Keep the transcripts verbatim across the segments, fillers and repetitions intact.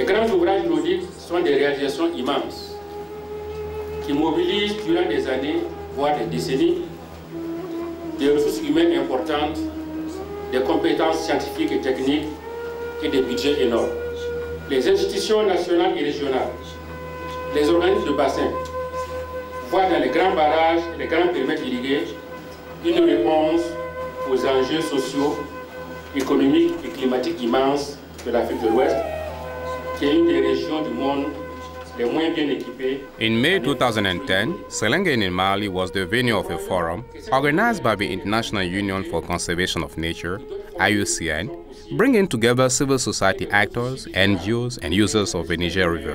Les grands ouvrages hydrauliques sont des réalisations immenses qui mobilisent durant des années, voire des décennies, des ressources humaines importantes, des compétences scientifiques et techniques et des budgets énormes. Les institutions nationales et régionales, les organismes de bassin, voient dans les grands barrages et les grands périmètres irrigués une réponse aux enjeux sociaux, économiques et climatiques immenses de l'Afrique de l'Ouest, qui est une des régions du monde les moins bien équipées. In May two thousand ten, Selengane in Mali was the venue of a forum organized by the International Union for Conservation of Nature, I U C N, bringing together civil society actors, N G Os, and users of the Niger River.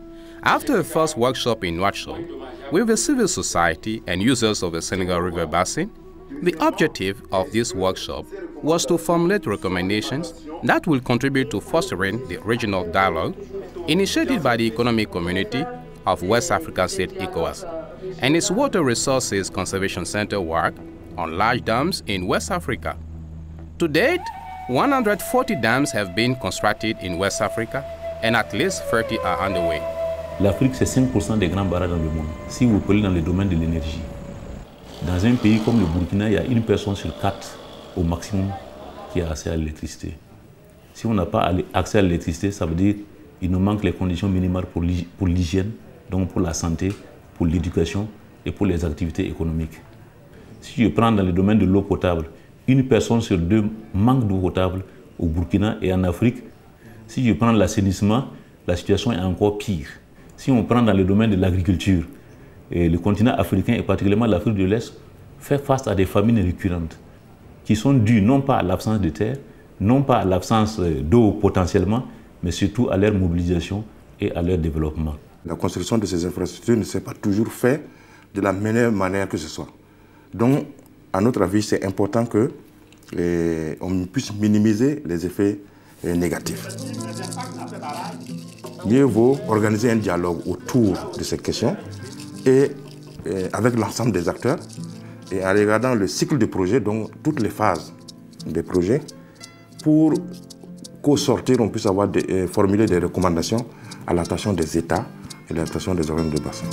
After a first workshop in Nouakchott, with the civil society and users of the Senegal River Basin, the objective of this workshop was to formulate recommendations that will contribute to fostering the regional dialogue initiated by the Economic Community of West African States ECOWAS and its Water Resources Conservation Center work on large dams in West Africa. To date, one hundred forty dams have been constructed in West Africa and at least thirty are underway. L'Afrique, c'est cinq pour cent des grands barrages dans le monde. Si vous prenez dans le domaine de l'énergie, dans un pays comme le Burkina, il y a une personne sur quatre au maximum qui a accès à l'électricité. Si on n'a pas accès à l'électricité, ça veut dire qu'il nous manque les conditions minimales pour l'hygiène, donc pour la santé, pour l'éducation et pour les activités économiques. Si je prends dans le domaine de l'eau potable, une personne sur deux manque d'eau potable au Burkina et en Afrique. Si je prends l'assainissement, la situation est encore pire. Si on prend dans le domaine de l'agriculture, le continent africain et particulièrement l'Afrique de l'Est fait face à des famines récurrentes qui sont dues non pas à l'absence de terre, non pas à l'absence d'eau potentiellement, mais surtout à leur mobilisation et à leur développement. La construction de ces infrastructures ne s'est pas toujours faite de la meilleure manière que ce soit. Donc, à notre avis, c'est important que eh, on puisse minimiser les effets eh, négatifs. Mieux vaut organiser un dialogue autour de ces questions et eh, avec l'ensemble des acteurs et en regardant le cycle de projet, donc toutes les phases des projets, pour qu'au sortir, on puisse avoir des, eh, formuler des recommandations à l'attention des États et à l'attention des organismes de bassin.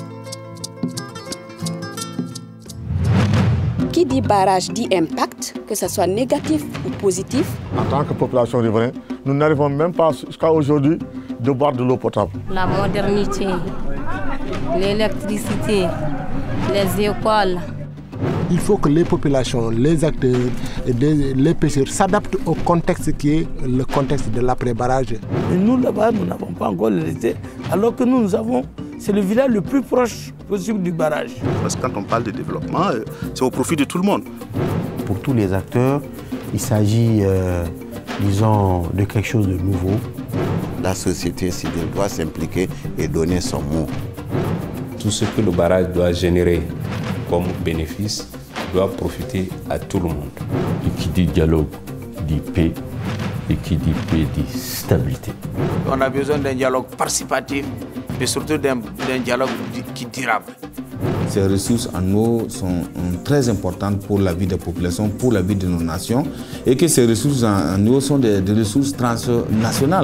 Qui dit barrage dit impact, que ce soit négatif ou positif. En tant que population riveraine, nous n'arrivons même pas jusqu'à aujourd'hui de boire de l'eau potable. La modernité, l'électricité, les écoles. Il faut que les populations, les acteurs, les pêcheurs s'adaptent au contexte qui est le contexte de l'après-barrage. Nous, là-bas, nous n'avons pas encore laissé, alors que nous, nous avons, c'est le village le plus proche possible du barrage. Parce que quand on parle de développement, c'est au profit de tout le monde. Pour tous les acteurs, il s'agit, euh, disons, de quelque chose de nouveau. La société civile doit s'impliquer et donner son mot. Tout ce que le barrage doit générer comme bénéfice doit profiter à tout le monde. Et qui dit dialogue dit paix, et qui dit paix dit stabilité. On a besoin d'un dialogue participatif, mais surtout d'un dialogue qui est durable. Ces ressources en eau sont très importantes pour la vie des populations, pour la vie de nos nations, et que ces ressources en eau sont des, des ressources transnationales.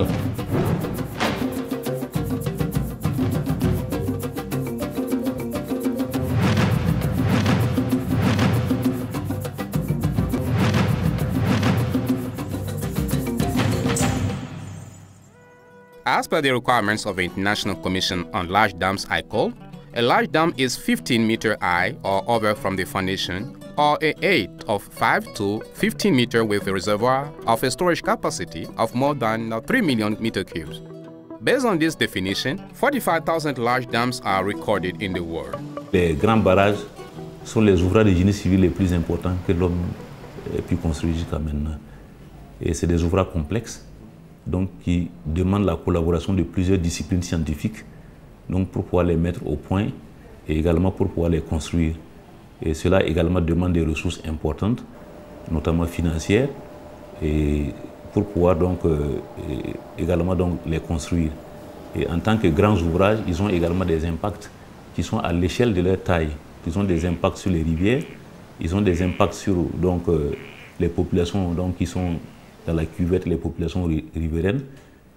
As per the requirements of the International Commission on Large Dams I C O L, a large dam is fifteen meters high or over from the foundation, or a height of five to fifteen meters with a reservoir of a storage capacity of more than three million meter cubes. Based on this definition, forty-five thousand large dams are recorded in the world. Les grands barrages sont les ouvrages de génie civil les plus importants que l'homme ait pu construire jusqu'à maintenant. Et c'est des ouvrages complexes, donc qui demandent la collaboration de plusieurs disciplines scientifiques, donc pour pouvoir les mettre au point et également pour pouvoir les construire. Et cela également demande des ressources importantes, notamment financières, et pour pouvoir donc euh, également donc les construire. Et en tant que grands ouvrages, ils ont également des impacts qui sont à l'échelle de leur taille. Ils ont des impacts sur les rivières, ils ont des impacts sur donc, euh, les populations donc, qui sont dans la cuvette, les populations riveraines,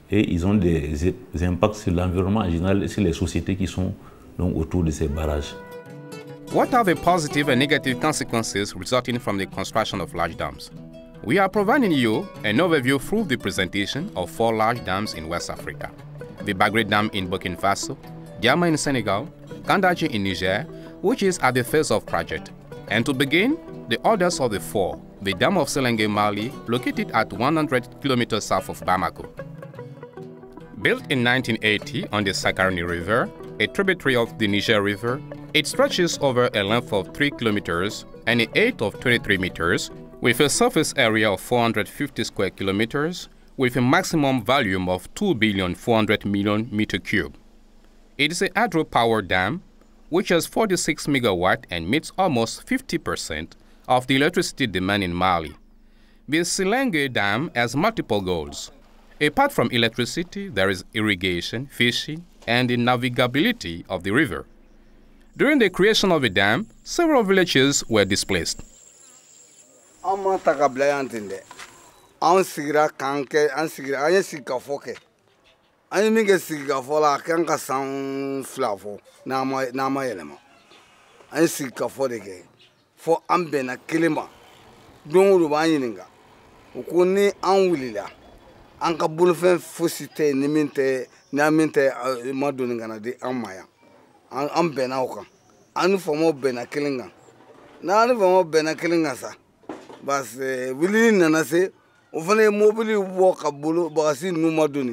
et ils ont des, des impacts sur l'environnement en général et sur les sociétés qui sont donc, autour de ces barrages. What are the positive and negative consequences resulting from the construction of large dams? We are providing you an overview through the presentation of four large dams in West Africa. The Bagre Dam in Burkina Faso, Diama in Senegal, Kandaji in Niger, which is at the phase of project. And to begin, the oldest of the four, the Dam of Selenge, Mali, located at one hundred kilometers south of Bamako. Built in nineteen eighty on the Sakarni River, a tributary of the Niger River, it stretches over a length of three kilometers and a height of twenty-three meters, with a surface area of four hundred fifty square kilometers, with a maximum volume of two billion four hundred million meter cube. It is a hydropower dam which has forty-six megawatt and meets almost fifty percent of the electricity demand in Mali. The Selenge Dam has multiple goals. Apart from electricity, there is irrigation, fishing, and the navigability of the river. During the creation of the dam, several villages were displaced. An sigira kanke an sigira an sika foke an minge siga fola kan ka san flavo na ma na ma yelema an sika fodeke fo an bena kelema don ru ba yininga ko ni an wulila an ka bulfen fosite ni minte na minte madoni ngana di an maya an bena okan an fo mo bena kelinga na an fo mo bena kelinga sa bas wuli nana se o fana mobili wo ka bolo bagasi numa doni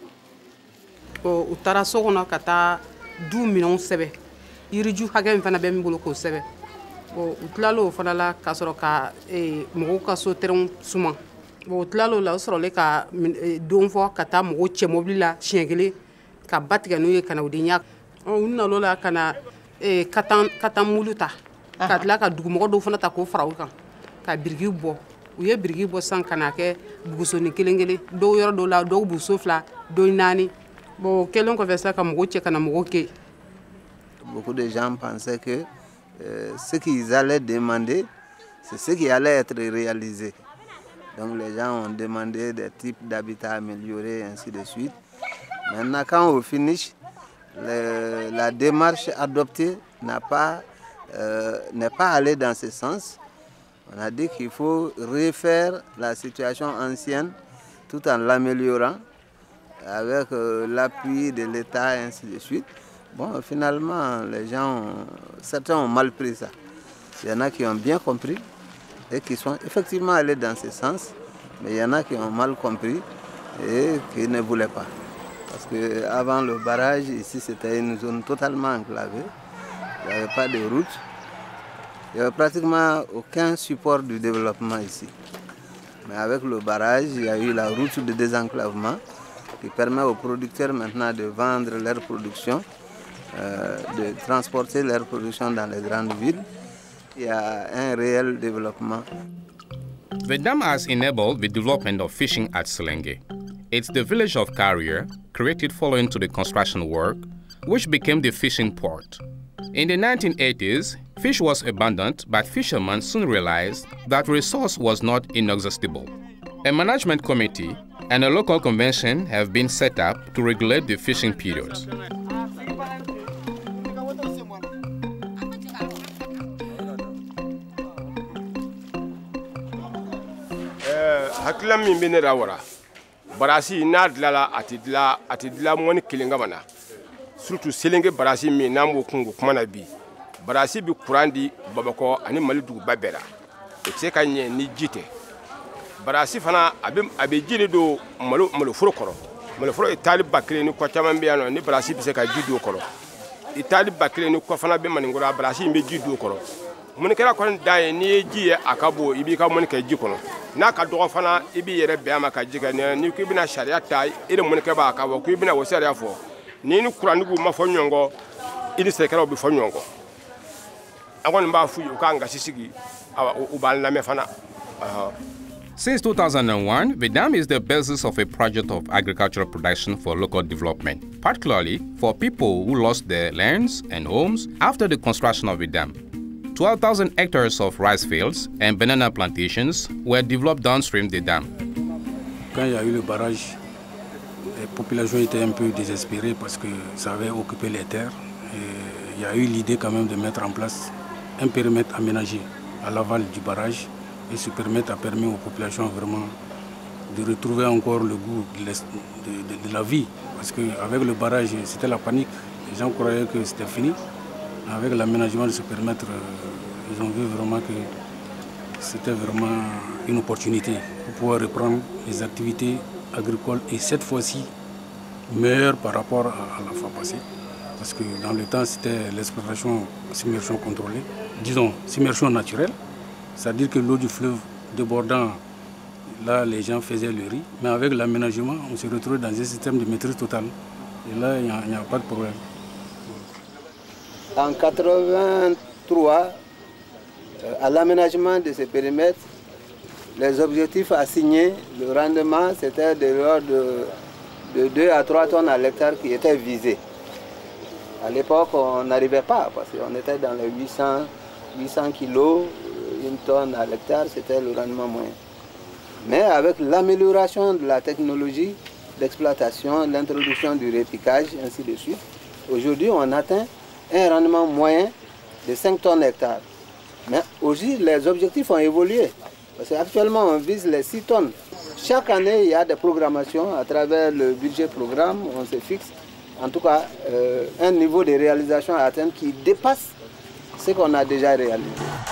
o utara sokona kata du million sebe iriju hage mi fana be mi bolo ko sebe o utlalo fana la ka soro ka e mo ka so teron suma o utlalo la soro le ka don fo kata mo che mobili la chengele ka batiga no ye kana udinya o unna lo la kana e katan katan muluta katla ka dugu mo do fana ta ko faraw kan ka birgi bo u ye birgi bo san kana ke bugusoni kelengele do yoro do la do bu sofla do nani bo kelon ko fesa ka mo che kana mo ke. Beaucoup de gens pensaient que euh, ce qu'ils allaient demander, c'est ce qui allait être réalisé. Donc les gens ont demandé des types d'habitats améliorés, ainsi de suite. Maintenant, quand on finish, le, la démarche adoptée n'a pas, euh, n'est pas allée dans ce sens. On a dit qu'il faut refaire la situation ancienne tout en l'améliorant avec euh, l'appui de l'État et ainsi de suite. Bon, finalement, les gens, ont, certains ont mal pris ça. Il y en a qui ont bien compris et qui sont effectivement allés dans ce sens, mais il y en a qui ont mal compris et qui ne voulaient pas. Parce qu'avant le barrage, ici, c'était une zone totalement enclavée. Il n'y avait pas de route. Il n'y avait pratiquement aucun support du développement ici. Mais avec le barrage, il y a eu la route de désenclavement qui permet aux producteurs maintenant de vendre leur production, euh, de transporter leur production dans les grandes villes. Il y a un réel développement. The dam has enabled the development of fishing at Selenge. It's the village of Carrier, created following to the construction work, which became the fishing port. In the nineteen eighties, fish was abundant, but fishermen soon realized that resource was not inexhaustible. A management committee and a local convention have been set up to regulate the fishing periods. Hakila min bɛ ne la wara barasi n'a dilala a tɛ dila a tɛ dila mɔni kelen kama na surtout Selenge barasi min n'an b'o kungo kuma na bi barasi bi kuran di Bamakɔ ani Mali duguba bɛɛ la o tɛ se ka ɲɛ ni ji tɛ barasi fana a bɛ a bɛ ji de don malo maloforo kɔrɔ maloforo itali ba kelen ni kɔ caman bɛ yan nɔ ni barasi bɛ se ka ji don o kɔrɔ itali ba kelen ni kɔ fana bɛ Maninkoro a barasi in bɛ ji don o kɔrɔ mɔnikɛla kɔni dan ye n'i ye ji ye a ka bon i b'i ka mɔni kɛ ji kɔnɔ n'a ka dɔgɔ fana i b'i yɛrɛ bɛn a ma ka ji kɛ n'i ko i bɛna sariya ta i de mɔnikɛ b'a ka bɔ ko i bɛna o sariya fɔ n'i ni kurantigiw ma fɔ ɲɔgɔn kɔ i ni sɛnɛkɛlaw bɛ fɔ ɲɔgɔn kɔ an kɔni b'a f'u ye u k'an gasi sigi u b'an lamɛn fana. Since two thousand one, the dam is the basis of a project of agricultural production for local development, particularly for people who lost their lands and homes after the construction of the dam. twelve thousand hectares of rice fields and banana plantations were developed downstream the dam. Quand il y a eu le barrage, les populations étaient un peu désespérées parce que ça avait occupé les terres. Et il y a eu l'idée quand même de mettre en place un périmètre aménagé à l'aval du barrage. Et ce périmètre a permis aux populations vraiment de retrouver encore le goût de, de, de, de la vie. Parce qu'avec le barrage, c'était la panique. Les gens croyaient que c'était fini. Avec l'aménagement de ce périmètre, ils ont vu vraiment que c'était vraiment une opportunité pour pouvoir reprendre les activités agricoles et cette fois-ci meilleures par rapport à la fois passée. Parce que dans le temps, c'était l'exploitation submersion contrôlée, disons submersion naturelle, c'est-à-dire que l'eau du fleuve débordant, là les gens faisaient le riz, mais avec l'aménagement, on se retrouve dans un système de maîtrise totale. Et là, il n'y a, a pas de problème. En quatre-vingt-trois, à l'aménagement de ces périmètres, les objectifs assignés, le rendement, c'était de l'ordre de, de deux à trois tonnes à l'hectare qui étaient visés. À l'époque, on n'arrivait pas, parce qu'on était dans les huit cents, huit cents kilos, une tonne à l'hectare, c'était le rendement moyen. Mais avec l'amélioration de la technologie d'exploitation, l'introduction du répiquage, ainsi de suite, aujourd'hui, on atteint un rendement moyen de cinq tonnes hectare. Mais aujourd'hui, les objectifs ont évolué. Parce qu'actuellement, on vise les six tonnes. Chaque année, il y a des programmations à travers le budget programme, on se fixe. En tout cas, euh, un niveau de réalisation à atteindre qui dépasse ce qu'on a déjà réalisé.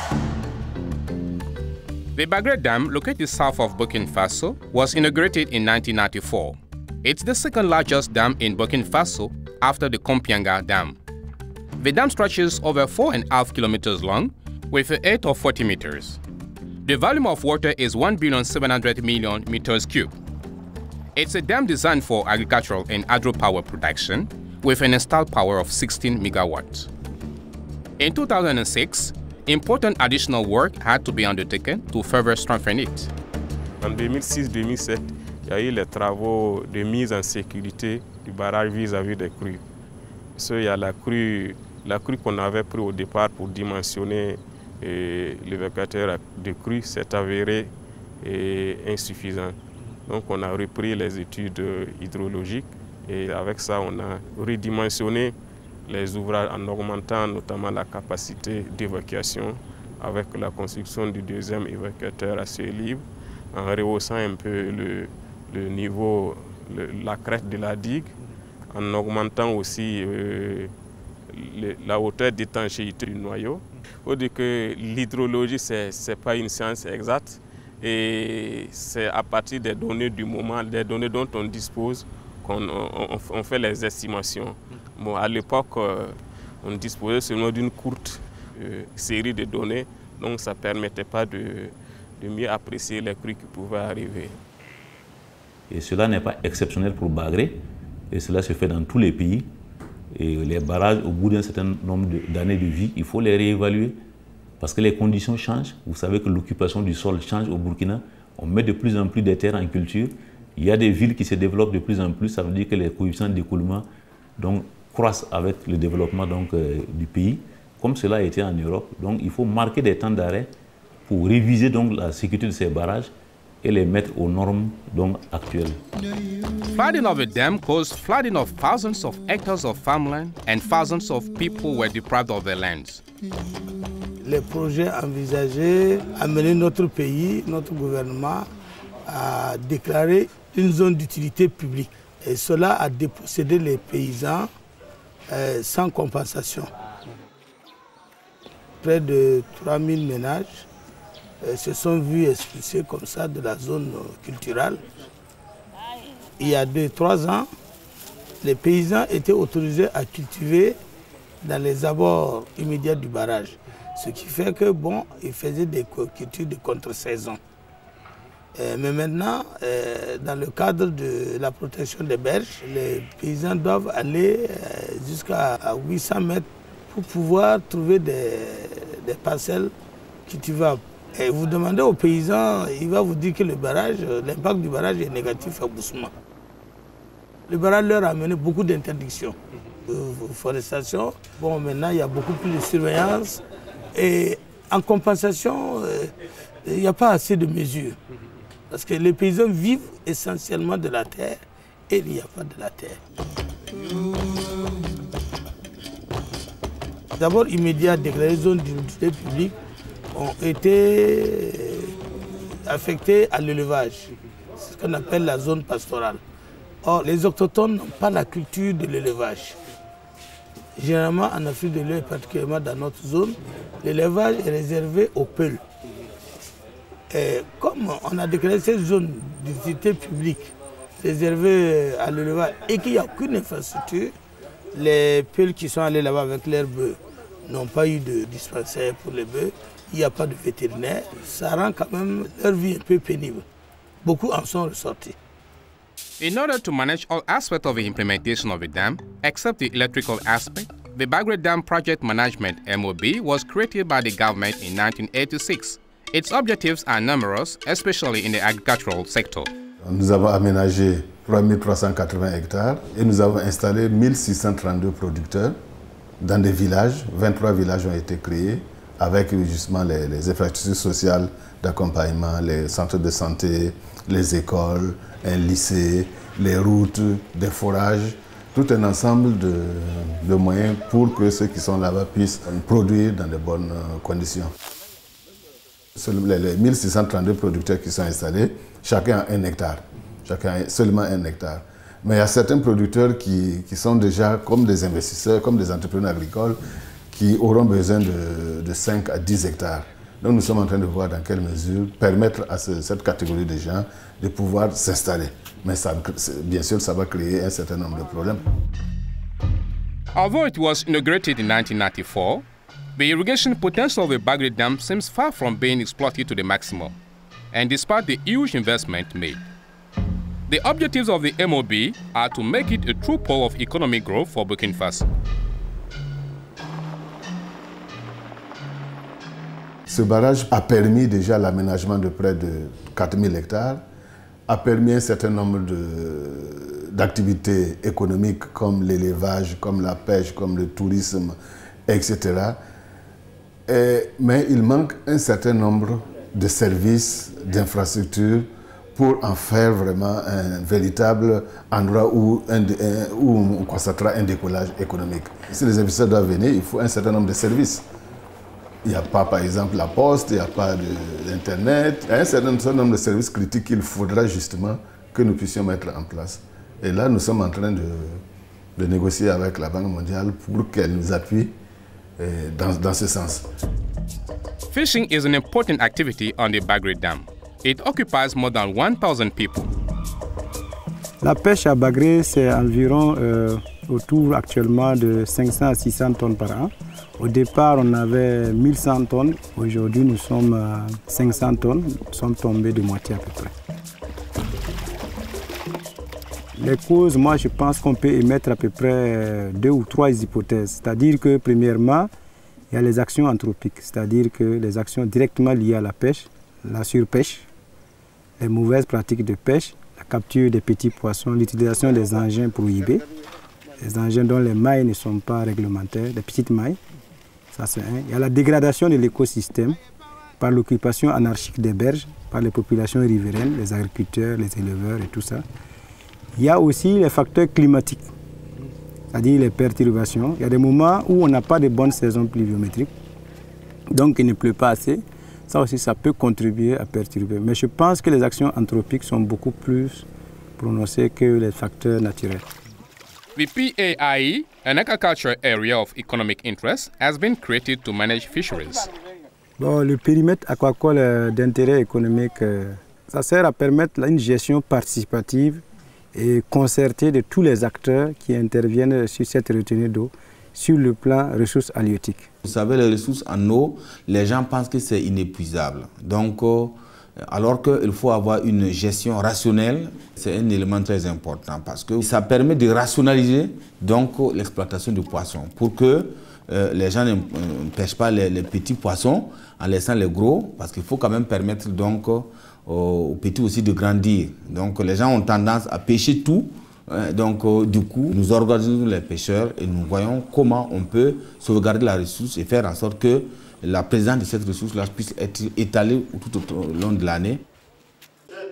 The Bagre Dam, located south of Burkina Faso, was inaugurated in nineteen ninety-four. It's the second largest dam in Burkina Faso after the Kompianga Dam. The dam stretches over four and a half kilometers long with a height of forty meters. The volume of water is one billion seven hundred million meters cubed. It's a dam designed for agricultural and hydropower production with an installed power of sixteen megawatts. In two thousand six, important additional work had to be undertaken to further strengthen it. En deux mille six deux mille sept, il y a eu les travaux de mise en sécurité du barrage vis-à-vis des crues. Il y a la crue, la crue qu'on avait pris au départ pour dimensionner l'évacuateur de crues s'est avéré insuffisant. Donc on a repris les études hydrologiques et avec ça on a redimensionné les ouvrages en augmentant notamment la capacité d'évacuation avec la construction du deuxième évacuateur à ciel libre, en rehaussant un peu le, le niveau, le, la crête de la digue, en augmentant aussi euh, le, la hauteur d'étanchéité du noyau. Il faut dire que l'hydrologie, ce n'est pas une science exacte et c'est à partir des données du moment, des données dont on dispose, qu'on on, on fait les estimations. Bon, à l'époque, euh, on disposait seulement d'une courte euh, série de données, donc ça ne permettait pas de, de mieux apprécier les crues qui pouvaient arriver. Et cela n'est pas exceptionnel pour Bagre, et cela se fait dans tous les pays. Et les barrages, au bout d'un certain nombre d'années de, de vie, il faut les réévaluer parce que les conditions changent. Vous savez que l'occupation du sol change au Burkina. On met de plus en plus de terres en culture. Il y a des villes qui se développent de plus en plus. Ça veut dire que les coefficients d'écoulement donc, croissent avec le développement donc, euh, du pays, comme cela a été en Europe. Donc il faut marquer des temps d'arrêt pour réviser donc, la sécurité de ces barrages et les mettre aux normes donc, actuelles. Flooding of a dam caused flooding of thousands of hectares of farmland and thousands of people were deprived of their lands. Les projets envisagés amenaient notre pays, notre gouvernement à déclarer une zone d'utilité publique. Et cela a dépossédé les paysans euh, sans compensation. Près de trois mille ménages euh, se sont vus expulsés comme ça de la zone culturelle. Il y a deux, trois ans, les paysans étaient autorisés à cultiver dans les abords immédiats du barrage. Ce qui fait que, bon, ils faisaient des cultures de contre-saison. Euh, mais maintenant, euh, dans le cadre de la protection des berges, les paysans doivent aller euh, jusqu'à huit cents mètres pour pouvoir trouver des, des parcelles cultivables. Et vous demandez aux paysans, il va vous dire que le barrage, l'impact du barrage est négatif à Boussouma. Le barrage leur a amené beaucoup d'interdictions. De forestation, bon, maintenant il y a beaucoup plus de surveillance. Et en compensation, euh, il n'y a pas assez de mesures. Parce que les paysans vivent essentiellement de la terre et il n'y a pas de la terre. D'abord, immédiat, les zones d'utilité publique ont été affectées à l'élevage. C'est ce qu'on appelle la zone pastorale. Or, les autochtones n'ont pas la culture de l'élevage. Généralement, en Afrique de l'Ouest, particulièrement dans notre zone, l'élevage est réservé aux peuls. Et comme on a déclaré cette zone d'utilité publique réservée à l'élevage et qu'il n'y a aucune infrastructure, les peuls qui sont allés là-bas avec leurs bœufs n'ont pas eu de dispensaire pour les bœufs, il n'y a pas de vétérinaire, ça rend quand même leur vie un peu pénible. Beaucoup en sont ressortis. In order to manage all aspects of the implementation of the dam, except the electrical aspect, the Bagre Dam Project Management M O B was created by the government in nineteen eighty-six. Its objectives are numerous, especially in the agricultural sector. Nous avons aménagé trois mille trois cent quatre-vingts hectares et nous avons installé mille six cent trente-deux producteurs dans des villages. vingt-trois villages ont été créés avec justement les, les infrastructures sociales d'accompagnement, les centres de santé, les écoles, un lycée, les routes, des forages, tout un ensemble de, de moyens pour que ceux qui sont là-bas puissent produire dans de bonnes conditions. Les, les mille six cent trente-deux producteurs qui sont installés, chacun a un hectare, chacun a seulement un hectare. Mais il y a certains producteurs qui, qui sont déjà comme des investisseurs, comme des entrepreneurs agricoles, qui auront besoin de, de cinq à dix hectares. Donc nous sommes en train de voir dans quelle mesure permettre à ce, cette catégorie de gens de pouvoir s'installer. Mais ça, bien sûr, ça va créer un certain nombre de problèmes. Although it was inaugurated in nineteen ninety-four, the irrigation potential of the Bagre Dam seems far from being exploited to the maximum, and despite the huge investment made. The objectives of the M O B are to make it a true pole of economic growth for Burkina Faso. Ce barrage a permis déjà l'aménagement de près de quatre mille hectares, a permis un certain nombre d'activités économiques comme l'élevage, comme la pêche, comme le tourisme, et cetera. Et, mais il manque un certain nombre de services, d'infrastructures pour en faire vraiment un véritable endroit où, un, un, où on constatera un décollage économique. Si les investisseurs doivent venir, il faut un certain nombre de services. Il n'y a pas, par exemple, la poste, il n'y a pas d'Internet. Il y a un certain nombre de services critiques qu'il faudra justement que nous puissions mettre en place. Et là, nous sommes en train de, de négocier avec la Banque mondiale pour qu'elle nous appuie eh, dans, dans ce sens. Fishing is an important activity on the Bagre Dam. It occupies more than one thousand people. La pêche à Bagre, c'est environ euh, autour actuellement de cinq cents à six cents tonnes par an. Au départ, on avait mille cent tonnes. Aujourd'hui, nous sommes à cinq cents tonnes. Nous sommes tombés de moitié à peu près. Les causes, moi, je pense qu'on peut émettre à peu près deux ou trois hypothèses. C'est-à-dire que, premièrement, il y a les actions anthropiques, c'est-à-dire que les actions directement liées à la pêche, la surpêche, les mauvaises pratiques de pêche, la capture des petits poissons, l'utilisation des engins prohibés, les engins dont les mailles ne sont pas réglementaires, les petites mailles. Ça, c'est un. Il y a la dégradation de l'écosystème par l'occupation anarchique des berges, par les populations riveraines, les agriculteurs, les éleveurs et tout ça. Il y a aussi les facteurs climatiques, c'est-à-dire les perturbations. Il y a des moments où on n'a pas de bonnes saisons pluviométriques, donc il ne pleut pas assez. Ça aussi, ça peut contribuer à perturber. Mais je pense que les actions anthropiques sont beaucoup plus prononcées que les facteurs naturels. The P A I E, an agricultural area of economic interest, has been created to manage fisheries. Bon, le périmètre aquacole d'intérêt économique, ça sert à permettre une gestion participative et concertée de tous les acteurs qui interviennent sur cette retenue d'eau sur le plan ressources halieutiques. Vous savez, les ressources en eau, les gens pensent que c'est inépuisable. Donc, euh, alors qu'il faut avoir une gestion rationnelle, c'est un élément très important parce que ça permet de rationaliser l'exploitation du poisson pour que euh, les gens ne euh, pêchent pas les, les petits poissons en laissant les gros, parce qu'il faut quand même permettre donc, euh, aux petits aussi de grandir. Donc les gens ont tendance à pêcher tout. Donc, euh, du coup, nous organisons les pêcheurs et nous voyons comment on peut sauvegarder la ressource et faire en sorte que la présence de cette ressource-là puisse être étalée tout au long de l'année.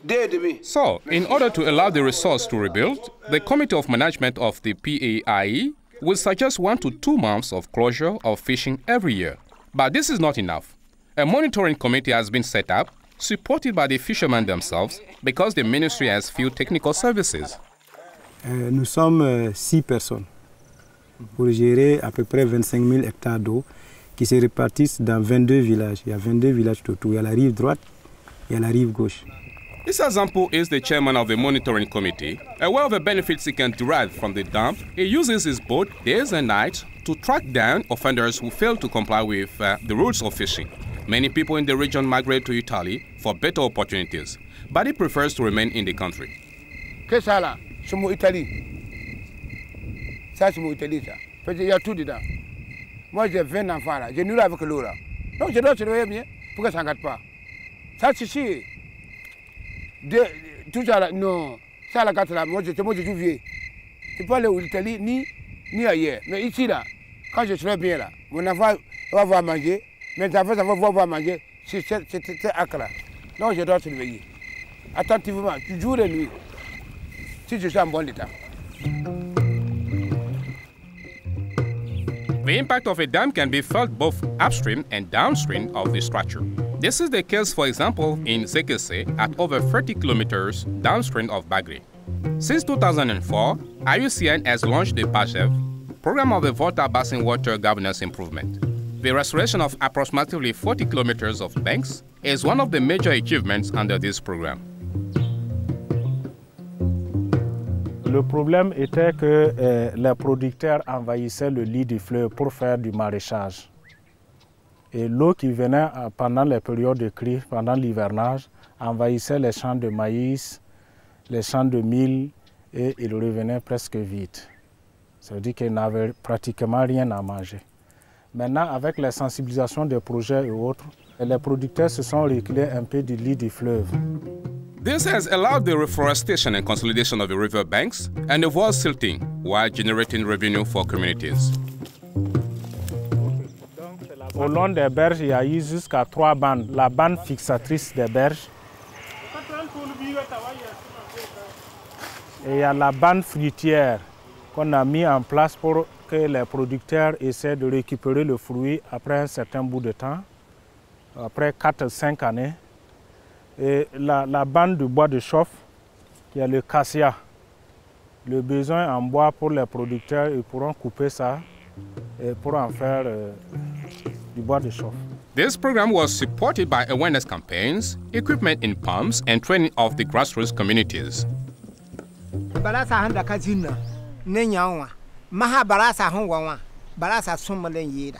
So, in order to allow the resource to rebuild, the Committee of Management of the P A I E will suggest one to two months of closure of fishing every year. But this is not enough. A monitoring committee has been set up, supported by the fishermen themselves, because the ministry has few technical services. Euh, nous sommes euh, six personnes pour gérer à peu près vingt-cinq mille hectares d'eau qui se répartissent dans vingt-deux villages. Il y a vingt-deux villages totaux. Il y a la rive droite, il y a la rive gauche. Issa Zampo is the chairman of the monitoring committee. Aware of the benefits he can derive from the dam, he uses his boat days and nights to track down offenders who fail to comply with uh, the rules of fishing. Many people in the region migrate to Italy for better opportunities, but he prefers to remain in the country. Qu'est-ce que là? C'est mon Italie. Ça, c'est mon Italie, ça. Parce qu'il y a tout dedans. Moi, j'ai vingt enfants là. J'ai nourri avec l'eau là. Donc, je dois surveiller bien pour que ça ne gâte pas. Ça, c'est sûr. De, tout ça là, non. Ça, la gâte là, moi, je suis vieux. Tu peux aller en Italie ni, ni ailleurs. Mais ici là, quand je serai bien là, mon enfant va voir manger, mes enfants ça va voir manger, c'est cet acte là. Donc, je dois surveiller. Attentivement, jour et nuit. Si je suis en bon état. The impact of a dam can be felt both upstream and downstream of the structure. This is the case, for example, in Zekese at over thirty kilometers downstream of Bagre. Since two thousand four, I U C N has launched the PAGEV, Program of the Volta Basin Water Governance Improvement. The restoration of approximately forty kilometers of banks is one of the major achievements under this program. Le problème était que euh, les producteurs envahissaient le lit du fleuve pour faire du maraîchage. Et l'eau qui venait euh, pendant les périodes de crue, pendant l'hivernage, envahissait les champs de maïs, les champs de mil, et il revenait presque vide. Ça veut dire qu'ils n'avaient pratiquement rien à manger. Maintenant, avec la sensibilisation des projets et autres, les producteurs se sont reculés un peu du lit du fleuve. This has allowed the reforestation and consolidation of the river banks and avoid silting while generating revenue for communities. Au long des berges, il y a eu jusqu'à trois bandes. La bande fixatrice des berges. Et il y a la bande fruitière qu'on a mis en place pour que les producteurs essaient de récupérer le fruit après un certain bout de temps, après quatre à cinq années. Et la, la bande de bois de chauffe, il y a le cassia. Le besoin en bois pour les producteurs, ils pourront couper ça et pour en faire euh, du bois de chauffe. This program was supported by awareness campaigns, equipment in pumps, and training of the grassroots communities. Barasa handa kazina nenyawa maha barasa honwa barasa somalen yeda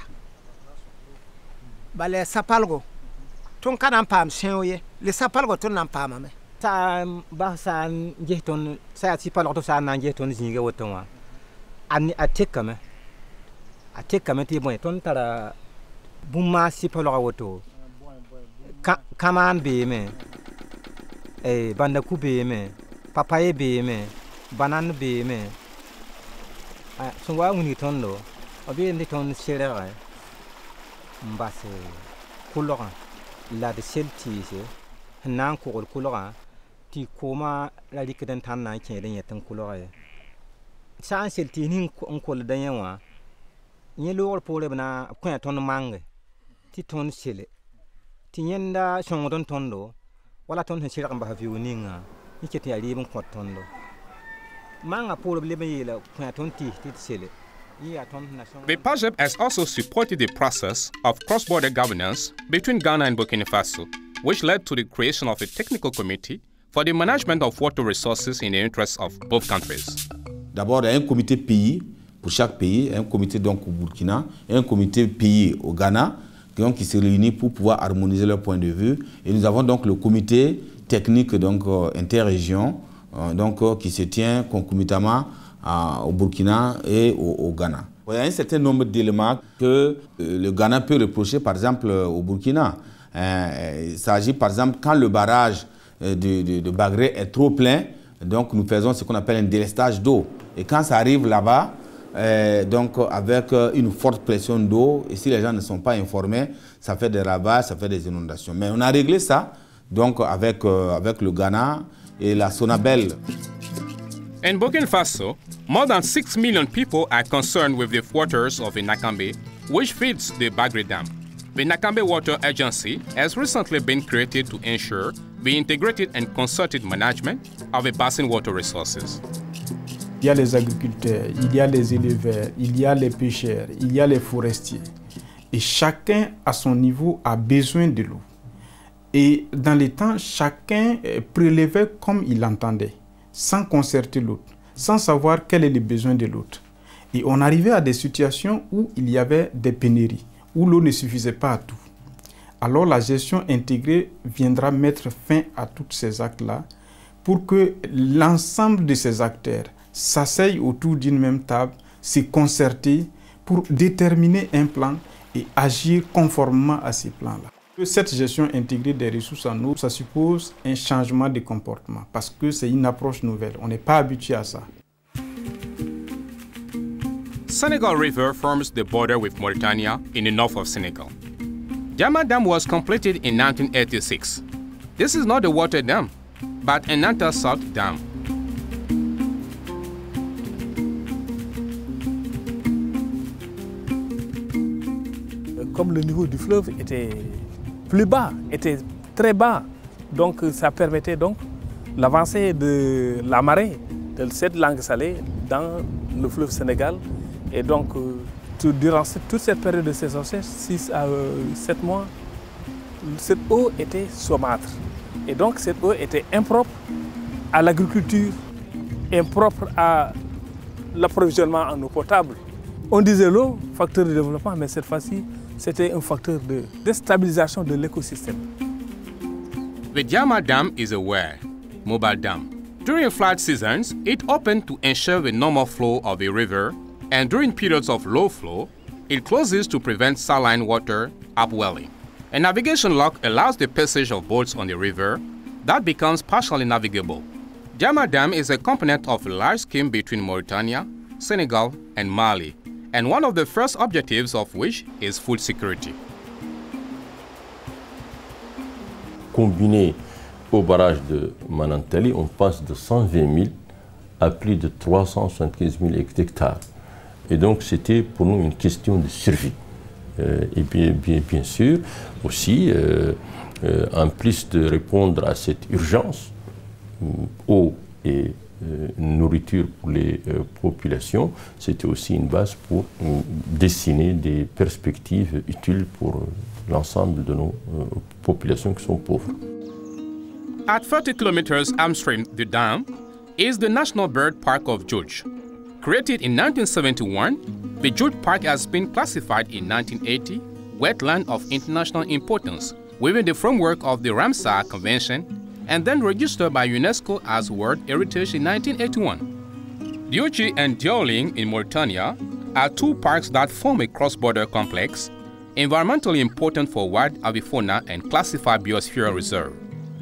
bale sapalgo ton kana pam senye le sapalgo ton nan pam me sa ba sa jeton sa sipalgo to sa nan jeton zinga wotonwa ani atekka me atekka me ti bon ton tara bumma sipalgo woto kaman be me eh banda ku be me papaye be me banane be me so wa nguni tondo obi ndi ton serera mbase kulora la de selti se nan ko kulora ti koma la likden tan na ke den yetan kulora sa selti ni ko ko le dan yawa ni lo pole bana ko ton mange ti ton sele ti yenda so don tondo wala ton serera ba fi uninga ni ke ti ali bon ko tondo. The PAGEV has also supported the process of cross-border governance between Ghana and Burkina Faso, which led to the creation of a technical committee for the management of water resources in the interests of both countries. D'abord, il y a un comité pays pour chaque pays, un comité donc au Burkina, et un comité pays au Ghana, donc, qui se réunit pour pouvoir harmoniser leurs points de vue. Et nous avons donc le comité technique donc interrégion, donc, euh, qui se tient concomitamment euh, au Burkina et au, au Ghana. Il y a un certain nombre d'éléments que euh, le Ghana peut reprocher, par exemple, euh, au Burkina. Euh, il s'agit, par exemple, quand le barrage euh, de, de, de Bagré est trop plein, donc nous faisons ce qu'on appelle un délestage d'eau. Et quand ça arrive là-bas, euh, donc avec euh, une forte pression d'eau, et si les gens ne sont pas informés, ça fait des ravages, ça fait des inondations. Mais on a réglé ça. donc avec, euh, avec le Ghana et la Sonabel. In Burkina Faso, more than six million people are concerned with the waters of the Nakambe, which feeds the Bagre Dam. The Nakambe Water Agency has recently been created to ensure the integrated and concerted management of the basin water resources. Il y a les agriculteurs, il y a les éleveurs, il y a les pêcheurs, il y a les forestiers. Et chacun, à son niveau, a besoin de l'eau. Et dans les temps, chacun prélevait comme il l'entendait, sans concerter l'autre, sans savoir quel est le besoin de l'autre. Et on arrivait à des situations où il y avait des pénuries, où l'eau ne suffisait pas à tout. Alors la gestion intégrée viendra mettre fin à tous ces actes-là pour que l'ensemble de ces acteurs s'asseyent autour d'une même table, se concerter pour déterminer un plan et agir conformément à ces plans-là. Cette gestion intégrée des ressources en eau, ça suppose un changement de comportement parce que c'est une approche nouvelle. On n'est pas habitué à ça. Senegal River forms the border with Mauritania in the north of Senegal. Diama Dam was completed in nineteen eighty-six. This is not a water dam, but an anti-salt dam. Comme le niveau du fleuve était plus bas, était très bas, donc ça permettait donc l'avancée de la marée de cette langue salée dans le fleuve Sénégal. Et donc, tout, durant toute cette période de saison sèche, six à sept mois, cette eau était saumâtre. Et donc, cette eau était impropre à l'agriculture, impropre à l'approvisionnement en eau potable. On disait l'eau, facteur de développement, mais cette fois-ci, c'était un facteur de déstabilisation de l'écosystème. The Diama Dam is a weir, mobile dam. During flood seasons, it opened to ensure the normal flow of the river, and during periods of low flow, it closes to prevent saline water upwelling. A navigation lock allows the passage of boats on the river that becomes partially navigable. Diama Dam is a component of a large scheme between Mauritania, Senegal, and Mali, and one of the first objectives of which is food security. Combiné au barrage de Manantali, on passe de cent vingt mille à plus de trois cent soixante-quinze mille hectares. Et donc c'était pour nous une question de survie. Euh, et bien, bien, bien sûr, aussi, euh, euh, en plus de répondre à cette urgence, euh, eau et euh, nourriture pour les euh, populations, c'était aussi une base pour euh, dessiner des perspectives utiles pour euh, l'ensemble de nos euh, populations qui sont pauvres. At thirty kilometers upstream the dam is the National Bird Park of Djoudj. Created in nineteen seventy-one, the Djoudj Park has been classified in nineteen eighty wetland of international importance within the framework of the Ramsar Convention and then registered by UNESCO as World Heritage in nineteen eighty-one. Diouchi and Dioling in Mauritania are two parks that form a cross-border complex, environmentally important for wild avifauna and classified biosphere reserve.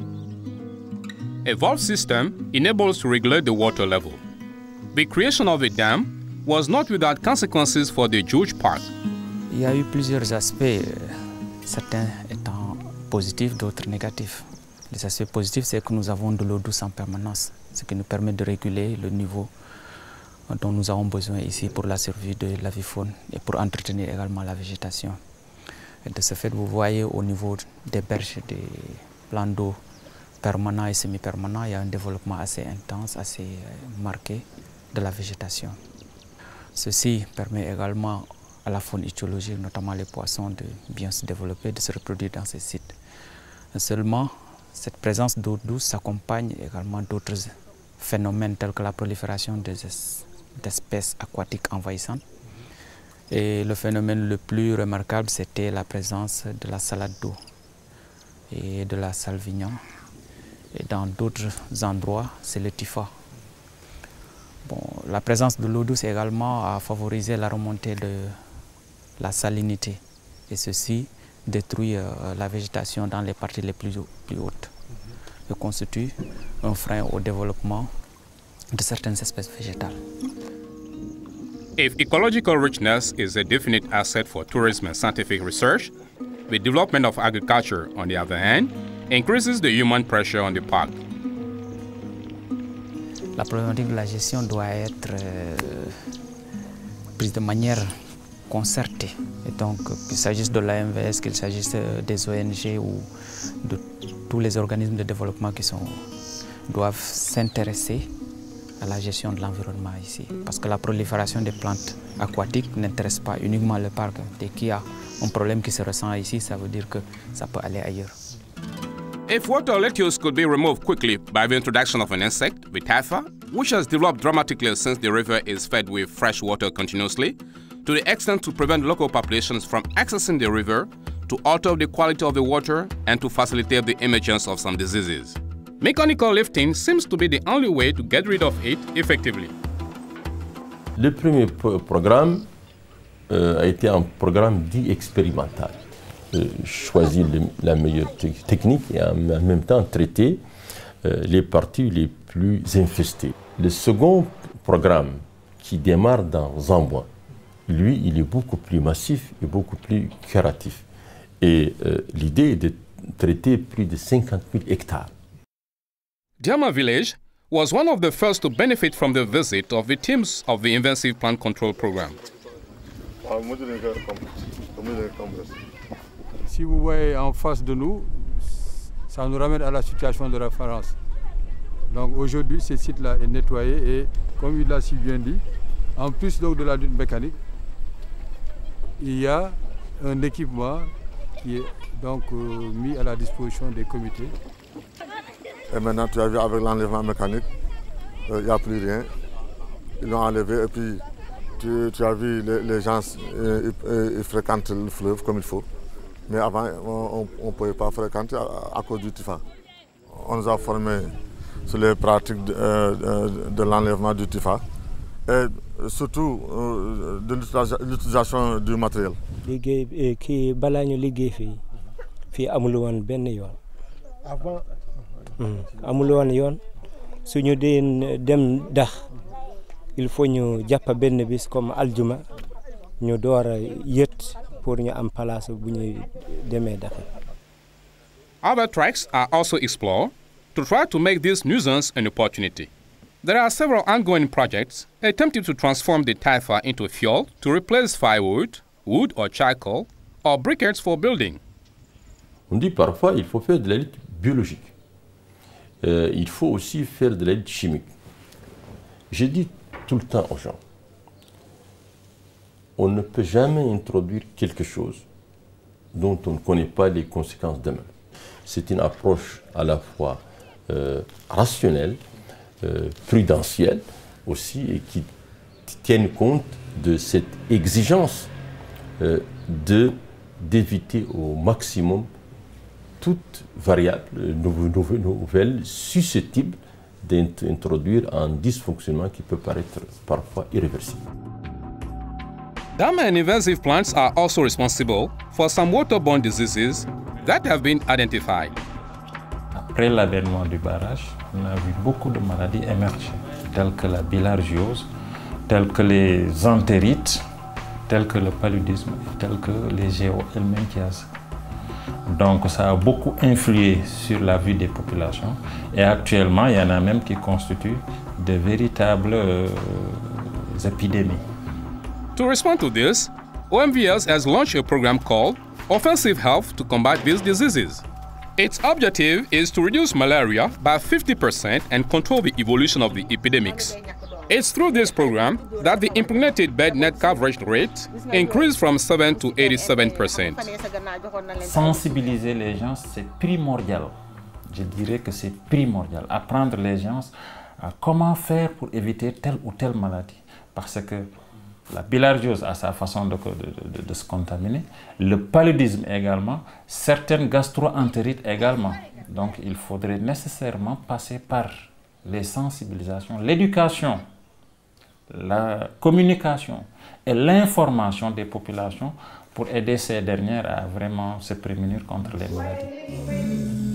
A valve system enables to regulate the water level. The creation of a dam was not without consequences for the Djoudj Park. Il y a eu plusieurs aspects, certains étant positifs, d'autres négatifs. Les aspects positifs, c'est que nous avons de l'eau douce en permanence, ce qui nous permet de réguler le niveau dont nous avons besoin ici pour la survie de l'avifaune et pour entretenir également la végétation. Et de ce fait, vous voyez au niveau des berges, des plans d'eau permanents et semi-permanents, il y a un développement assez intense, assez marqué de la végétation. Ceci permet également à la faune ichthyologique, notamment les poissons, de bien se développer, de se reproduire dans ces sites. Seulement, cette présence d'eau douce s'accompagne également d'autres phénomènes tels que la prolifération d'espèces aquatiques envahissantes. Et le phénomène le plus remarquable, c'était la présence de la salade d'eau et de la salvignon. Et dans d'autres endroits, c'est le typha. Bon, la présence de l'eau douce également a favorisé la remontée de la salinité. Et ceci détruit euh, la végétation dans les parties les plus, plus hautes. Et constitue un frein au développement de certaines espèces végétales. If ecological richness is a definite asset for tourism and scientific research, the development of agriculture, on the other hand, increases the human pressure on the park. La problématique de la gestion doit être euh, prise de manière concertée. Et donc, qu'il s'agisse de l'A M V S, qu'il s'agisse des O N G ou de tous les organismes de développement qui sont, doivent s'intéresser à la gestion de l'environnement ici. Parce que la prolifération des plantes aquatiques n'intéresse pas uniquement le parc. Dès qu'il y a un problème qui se ressent ici, ça veut dire que ça peut aller ailleurs. If water lettuce could be removed quickly by the introduction of an insect, the typha, which has developed dramatically since the river is fed with fresh water continuously, to the extent to prevent local populations from accessing the river, to alter the quality of the water, and to facilitate the emergence of some diseases. Mechanical lifting seems to be the only way to get rid of it effectively. Le premier programme euh, a été un programme dit expérimental. Euh, choisir le, la meilleure technique et en, en même temps traiter euh, les parties les plus infestées. Le second programme qui démarre dans un mois, lui, il est beaucoup plus massif et beaucoup plus curatif. Et euh, l'idée est de traiter plus de cinquante mille hectares. Diama village was one of the first to benefit from the visit of the teams of the Invasive Plant Control Program. Si vous voyez en face de nous, ça nous ramène à la situation de référence. Donc aujourd'hui, ce site-là est nettoyé et, comme il l'a si bien dit, en plus donc de la lutte mécanique, il y a un équipement qui est donc euh, mis à la disposition des comités. Et maintenant, tu as vu avec l'enlèvement mécanique, il euh, n'y a plus rien. Ils l'ont enlevé et puis tu, tu as vu les, les gens euh, ils, ils fréquentent le fleuve comme il faut. Mais avant, on ne pouvait pas fréquenter à, à cause du typha. On nous a formés sur les pratiques de, euh, de l'enlèvement du typha et surtout euh, de l'utilisation du matériel. liggéey kii balaa ñu liggéey fii fii amul woon benn yoon. avant. amul woon yoon suñu dee dem dax il faut ñu jàpp benn bis comme aljuma ñu door a yët pour ñu am place bu ñuy demee dax. Other tracks are also explored to try to make this nuisance an opportunity. There are several ongoing projects attempting to transform the typha into fuel to replace firewood, wood or charcoal, or briquettes for building. On dit parfois qu'il faut faire de la lutte biologique. Euh, il faut aussi faire de la lutte chimique. Je dis tout le temps aux gens, on ne peut jamais introduire quelque chose dont on ne connaît pas les conséquences demain. C'est une approche à la fois euh, rationnelle, euh, prudentielle aussi, et qui tienne compte de cette exigence euh, de, d'éviter au maximum toute variable nouvelle susceptible d'introduire un dysfonctionnement qui peut paraître parfois irréversible. Dama and invasive plants are also responsible for some waterborne diseases that have been identified. Après l'avènement du barrage, on a vu beaucoup de maladies émerger, telles que la bilharziose, telles que les entérites, telles que le paludisme, telles que les géohelminthiases. Donc ça a beaucoup influé sur la vie des populations et actuellement il y en a même qui constituent de véritables euh, épidémies. To respond to this, O M V S has launched a program called Offensive Health to combat these diseases. Its objective is to reduce malaria by fifty percent and control the evolution of the epidemics. It's through this program that the impregnated bed net coverage rate increased from seven to eighty-seven percent. Sensibiliser les gens, c'est primordial. Je dirais que c'est primordial. Apprendre les gens à comment faire pour éviter telle ou telle maladie. Parce que la bilharziose a sa façon de, de, de, de se contaminer, le paludisme également, certaines gastro-entérites également. Donc il faudrait nécessairement passer par les sensibilisations, l'éducation, la communication et l'information des populations pour aider ces dernières à vraiment se prémunir contre les maladies.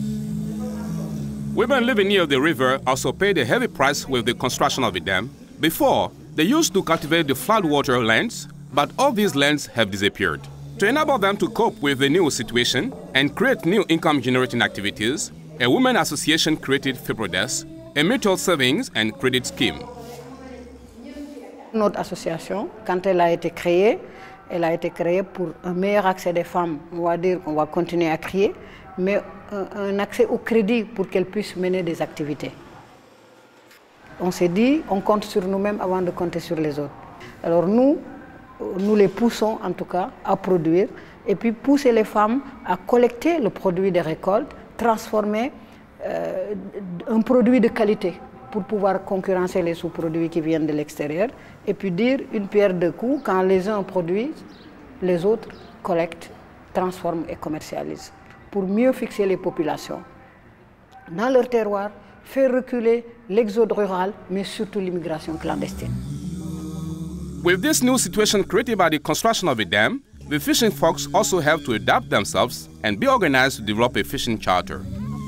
Women living near the river also paid a heavy price with the construction of the dam. Before, they used to cultivate the floodwater lands, but all these lands have disappeared. To enable them to cope with the new situation and create new income-generating activities, a women association created FIPRODES, a mutual savings and credit scheme. Notre association, quand elle a été créée, elle a été créée pour un meilleur accès des femmes. On va dire qu'on va continuer à créer, mais un, un accès au crédit pour qu'elles puissent mener des activités. On s'est dit, on compte sur nous-mêmes avant de compter sur les autres. Alors nous, nous les poussons en tout cas à produire et puis pousser les femmes à collecter le produit des récoltes, transformer euh, un produit de qualité pour pouvoir concurrencer les sous-produits qui viennent de l'extérieur et puis dire une pierre deux coups, quand les uns produisent, les autres collectent, transforment et commercialisent pour mieux fixer les populations dans leur terroir, faire reculer l'exode rural, mais surtout l'immigration clandestine. With this new situation created by the construction of a dam, the fishing folks also have to adapt themselves and be organized to develop a fishing charter.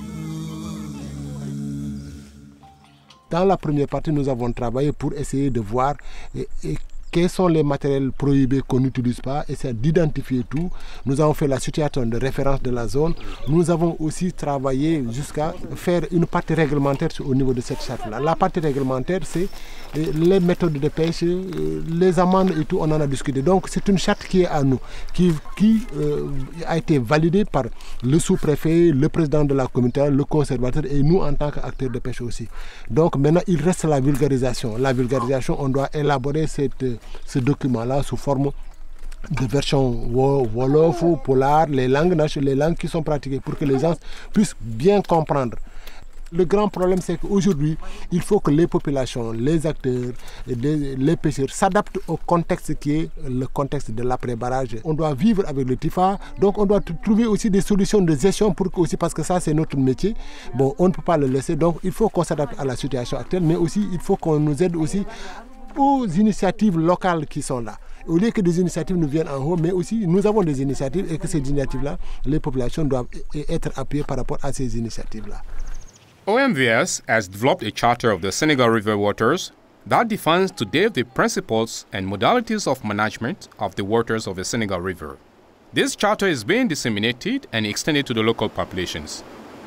Dans la première partie, nous avons travaillé pour essayer de voir et, et quels sont les matériels prohibés qu'on n'utilise pas, essayer d'identifier tout. Nous avons fait la situation de référence de la zone. Nous avons aussi travaillé jusqu'à faire une partie réglementaire au niveau de cette charte-là. La partie réglementaire, c'est les méthodes de pêche, les amendes et tout, on en a discuté. Donc c'est une charte qui est à nous, qui, qui euh, a été validée par le sous-préfet, le président de la communauté, le conservateur et nous en tant qu'acteurs de pêche aussi. Donc maintenant, il reste la vulgarisation. La vulgarisation, on doit élaborer cette, ce document-là sous forme de version Wolof, Polar, les langues, les langues qui sont pratiquées pour que les gens puissent bien comprendre. Le grand problème, c'est qu'aujourd'hui, il faut que les populations, les acteurs, les, les pêcheurs s'adaptent au contexte qui est le contexte de l'après-barrage. On doit vivre avec le TIFA, donc on doit trouver aussi des solutions de gestion pour que, aussi, parce que ça, c'est notre métier. Bon, on ne peut pas le laisser, donc il faut qu'on s'adapte à la situation actuelle, mais aussi il faut qu'on nous aide aussi aux initiatives locales qui sont là. Au lieu que des initiatives nous viennent en haut, mais aussi nous avons des initiatives et que ces initiatives-là, les populations doivent être appuyées par rapport à ces initiatives-là. O M V S has developed a charter of the Senegal River waters that defines today the principles and modalities of management of the waters of the Senegal River. This charter is being disseminated and extended to the local populations.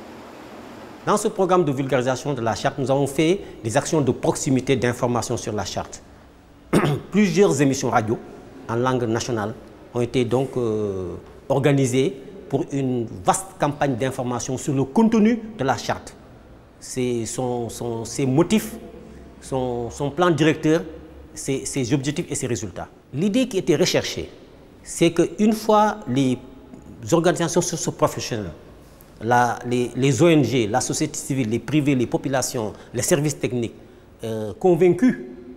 Dans ce programme de vulgarisation de la charte, nous avons fait des actions de proximité d'information sur la charte. Plusieurs émissions radio en langue nationale ont été donc euh, organisées pour une vaste campagne d'information sur le contenu de la charte. Ses, son, son, ses motifs, son, son plan directeur, ses, ses objectifs et ses résultats. L'idée qui était recherchée, c'est qu'une fois les organisations socio-professionnelles, la, les, les O N G, la société civile, les privés, les populations, les services techniques, euh, convaincus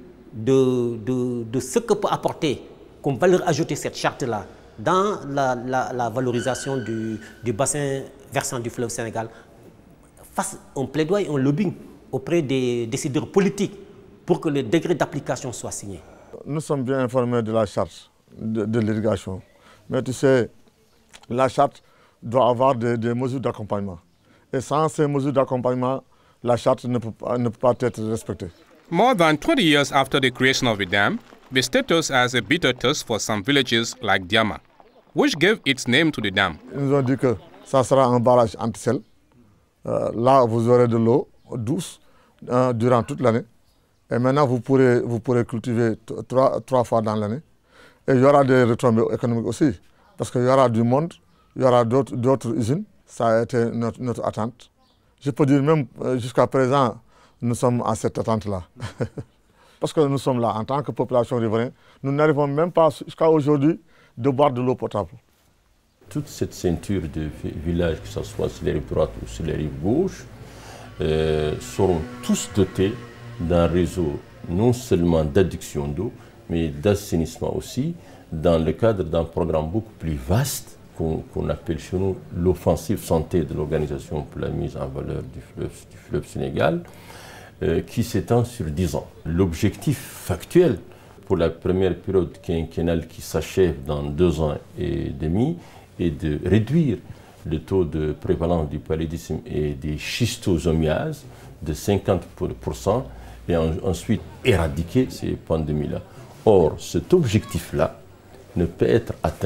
de, de, de ce que peut apporter comme valeur ajoutée cette charte-là dans la, la, la valorisation du, du bassin versant du fleuve Sénégal, fasse un plaidoyer, un lobbying auprès des décideurs politiques pour que le décret d'application soit signé. Nous sommes bien informés de la charte de, de l'irrigation. Mais tu sais, la charte doit avoir des, des mesures d'accompagnement. Et sans ces mesures d'accompagnement, la charte ne peut, ne peut pas être respectée. More than twenty years after the creation of the dam, the status has a bitter taste for some villages like Diama, which gave its name to the dam. Ils nous ont dit que ça sera un barrage anti-sel. Euh, là, vous aurez de l'eau douce euh, durant toute l'année. Et maintenant, vous pourrez, vous pourrez cultiver trois, trois fois dans l'année. Et il y aura des retombées économiques aussi. Parce qu'il y aura du monde, il y aura d'autres usines. Ça a été notre, notre attente. Je peux dire même euh, jusqu'à présent, nous sommes à cette attente-là. Parce que nous sommes là en tant que population riveraine. Nous n'arrivons même pas jusqu'à aujourd'hui de boire de l'eau potable. Toute cette ceinture de villages, que ce soit sur les rives droites ou sur les rives gauches, euh, seront tous dotés d'un réseau non seulement d'adduction d'eau, mais d'assainissement aussi, dans le cadre d'un programme beaucoup plus vaste qu'on qu'on appelle chez nous l'offensive santé de l'Organisation pour la mise en valeur du fleuve, du fleuve Sénégal, euh, qui s'étend sur dix ans. L'objectif factuel pour la première période quinquennale qui s'achève dans deux ans et demi, et de réduire le taux de prévalence du paludisme et des schistosomiases de cinquante pour cent et en, ensuite éradiquer ces pandémies-là. Or, cet objectif-là ne peut être atteint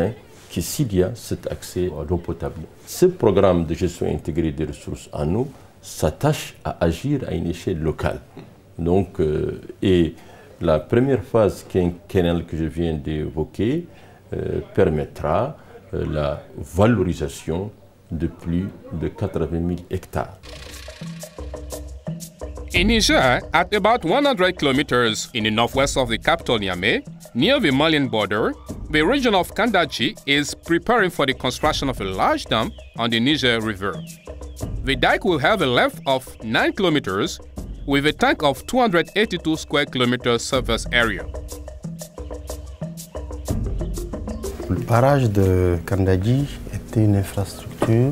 que s'il y a cet accès à l'eau potable. Ce programme de gestion intégrée des ressources en eau s'attache à agir à une échelle locale. Donc, euh, et la première phase quinquennale que je viens d'évoquer euh, permettra euh, la valorisation de plus de quatre-vingt mille hectares. In Niger, at about one hundred kilometers in the northwest of the capital Niamey, near the Malian border, the region of Kandaji is preparing for the construction of a large dam on the Niger River. The dike will have a length of nine kilometers with a tank of two hundred eighty-two square kilometers surface area. Le barrage de Kandaji était une infrastructure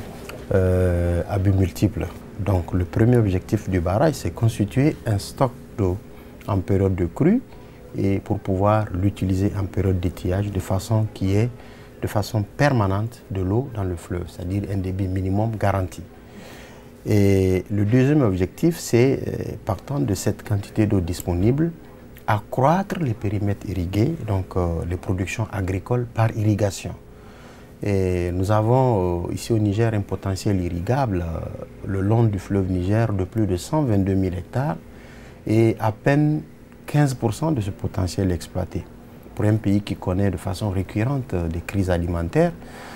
euh, à but multiple. Donc le premier objectif du barrage, c'est constituer un stock d'eau en période de crue et pour pouvoir l'utiliser en période d'étiage de façon qui est de façon permanente de l'eau dans le fleuve, c'est-à-dire un débit minimum garanti. Et le deuxième objectif, c'est, euh, partant de cette quantité d'eau disponible, accroître les périmètres irrigués, donc euh, les productions agricoles par irrigation. Et nous avons euh, ici au Niger un potentiel irrigable euh, le long du fleuve Niger de plus de cent vingt-deux mille hectares et à peine quinze pour cent de ce potentiel exploité. Pour un pays qui connaît de façon récurrente euh, des crises alimentaires,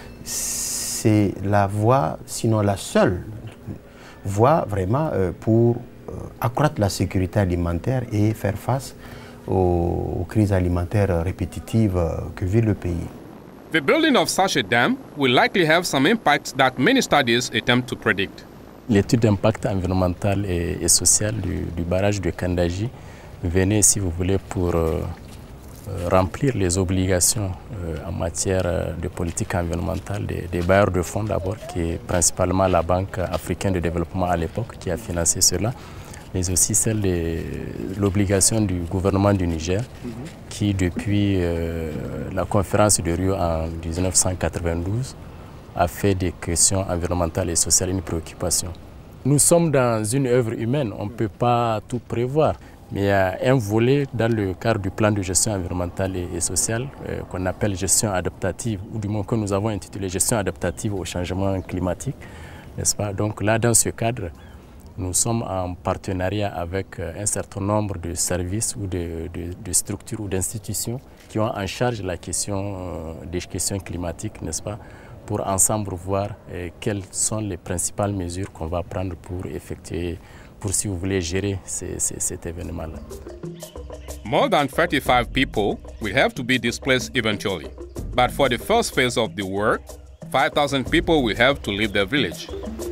c'est la voie, sinon la seule voie vraiment euh, pour euh, accroître la sécurité alimentaire et faire face aux, aux crises alimentaires répétitives euh, que vit le pays. The building of such a dam will likely have some impacts that many studies attempt to predict. L'étude d'impact environnemental et, et social du, du barrage de Kandaji venait, si vous voulez, pour euh, remplir les obligations euh, en matière de politique environnementale des, des bailleurs de fonds d'abord, qui est principalement la Banque africaine de développement à l'époque qui a financé cela, mais aussi celle de l'obligation du gouvernement du Niger, mm-hmm. qui depuis euh, la conférence de Rio en mille neuf cent quatre-vingt-douze a fait des questions environnementales et sociales une préoccupation. Nous sommes dans une œuvre humaine, on ne peut pas tout prévoir, mais il y a un volet dans le cadre du plan de gestion environnementale et, et sociale euh, qu'on appelle gestion adaptative, ou du moins que nous avons intitulé gestion adaptative au changement climatique, n'est-ce pas? Donc là, dans ce cadre, nous sommes en partenariat avec un certain nombre de services ou de, de, de structures ou d'institutions qui ont en charge la question euh, des questions climatiques, n'est-ce pas, pour ensemble voir euh, quelles sont les principales mesures qu'on va prendre pour effectuer, pour, si vous voulez, gérer ces, ces, cet événement-là. More than thirty-five people will have to be displaced eventually. But for the first phase of the work, five thousand people will have to leave their village.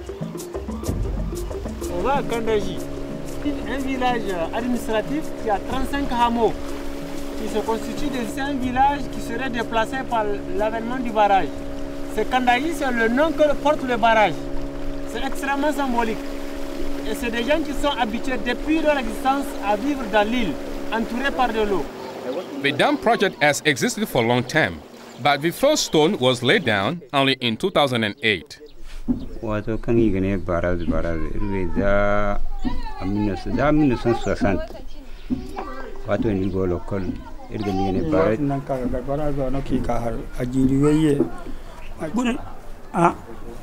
On va à Kandaji, un village administratif qui a trente-cinq hameaux, qui se constitue de cinq villages qui seraient déplacés par l'avènement du barrage. C'est Kandaji, c'est le nom que porte le barrage. C'est extrêmement symbolique. Et c'est des gens qui sont habitués depuis leur existence à vivre dans l'île, entourés par de l'eau. The dam project has existed for a long time, but the first stone was laid down only in two thousand eight. wato kan yi gane barage barage irwe da a mille neuf cent soixante wato ni go lokal irga ni gane barage nan ka ga barage no ki ka har ajiri weye gune a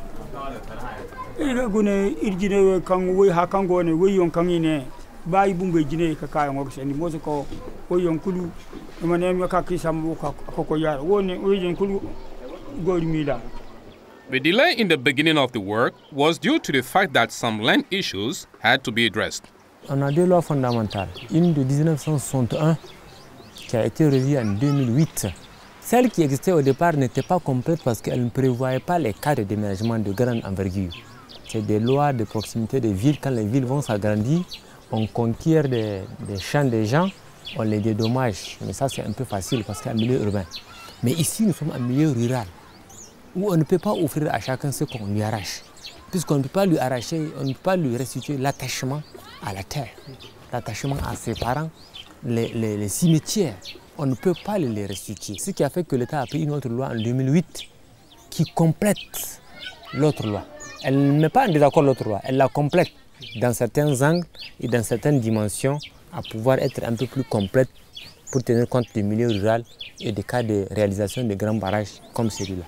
irga gune irjine kan woy ha kan gone woyon kan ine bayi bunga jine ka kayan ngo seni mozo ko woyon kulu mane mi ka kisam ko ko yar woni woyon kulu gori mila. The delay in the beginning of the work was due to the fact that some land issues had to be addressed. On a deux lois fondamentales. Une de mille neuf cent soixante et un qui a été revue en deux mille huit. Celle qui existait au départ n'était pas complète parce qu'elle ne prévoyait pas les cas de déménagement de grande envergure. C'est des lois de proximité des villes. Quand les villes vont s'agrandir, on conquiert des, des champs des gens, on les dédommage. Mais ça, c'est un peu facile parce qu'il y a un milieu urbain. Mais ici, nous sommes en milieu rural, où on ne peut pas offrir à chacun ce qu'on lui arrache. Puisqu'on ne peut pas lui arracher, on ne peut pas lui restituer l'attachement à la terre, l'attachement à ses parents, les, les, les cimetières. On ne peut pas les restituer. Ce qui a fait que l'État a pris une autre loi en deux mille huit qui complète l'autre loi. Elle ne met pas en désaccord l'autre loi, elle la complète dans certains angles et dans certaines dimensions à pouvoir être un peu plus complète pour tenir compte du milieu rural et des cas de réalisation de grands barrages comme celui-là.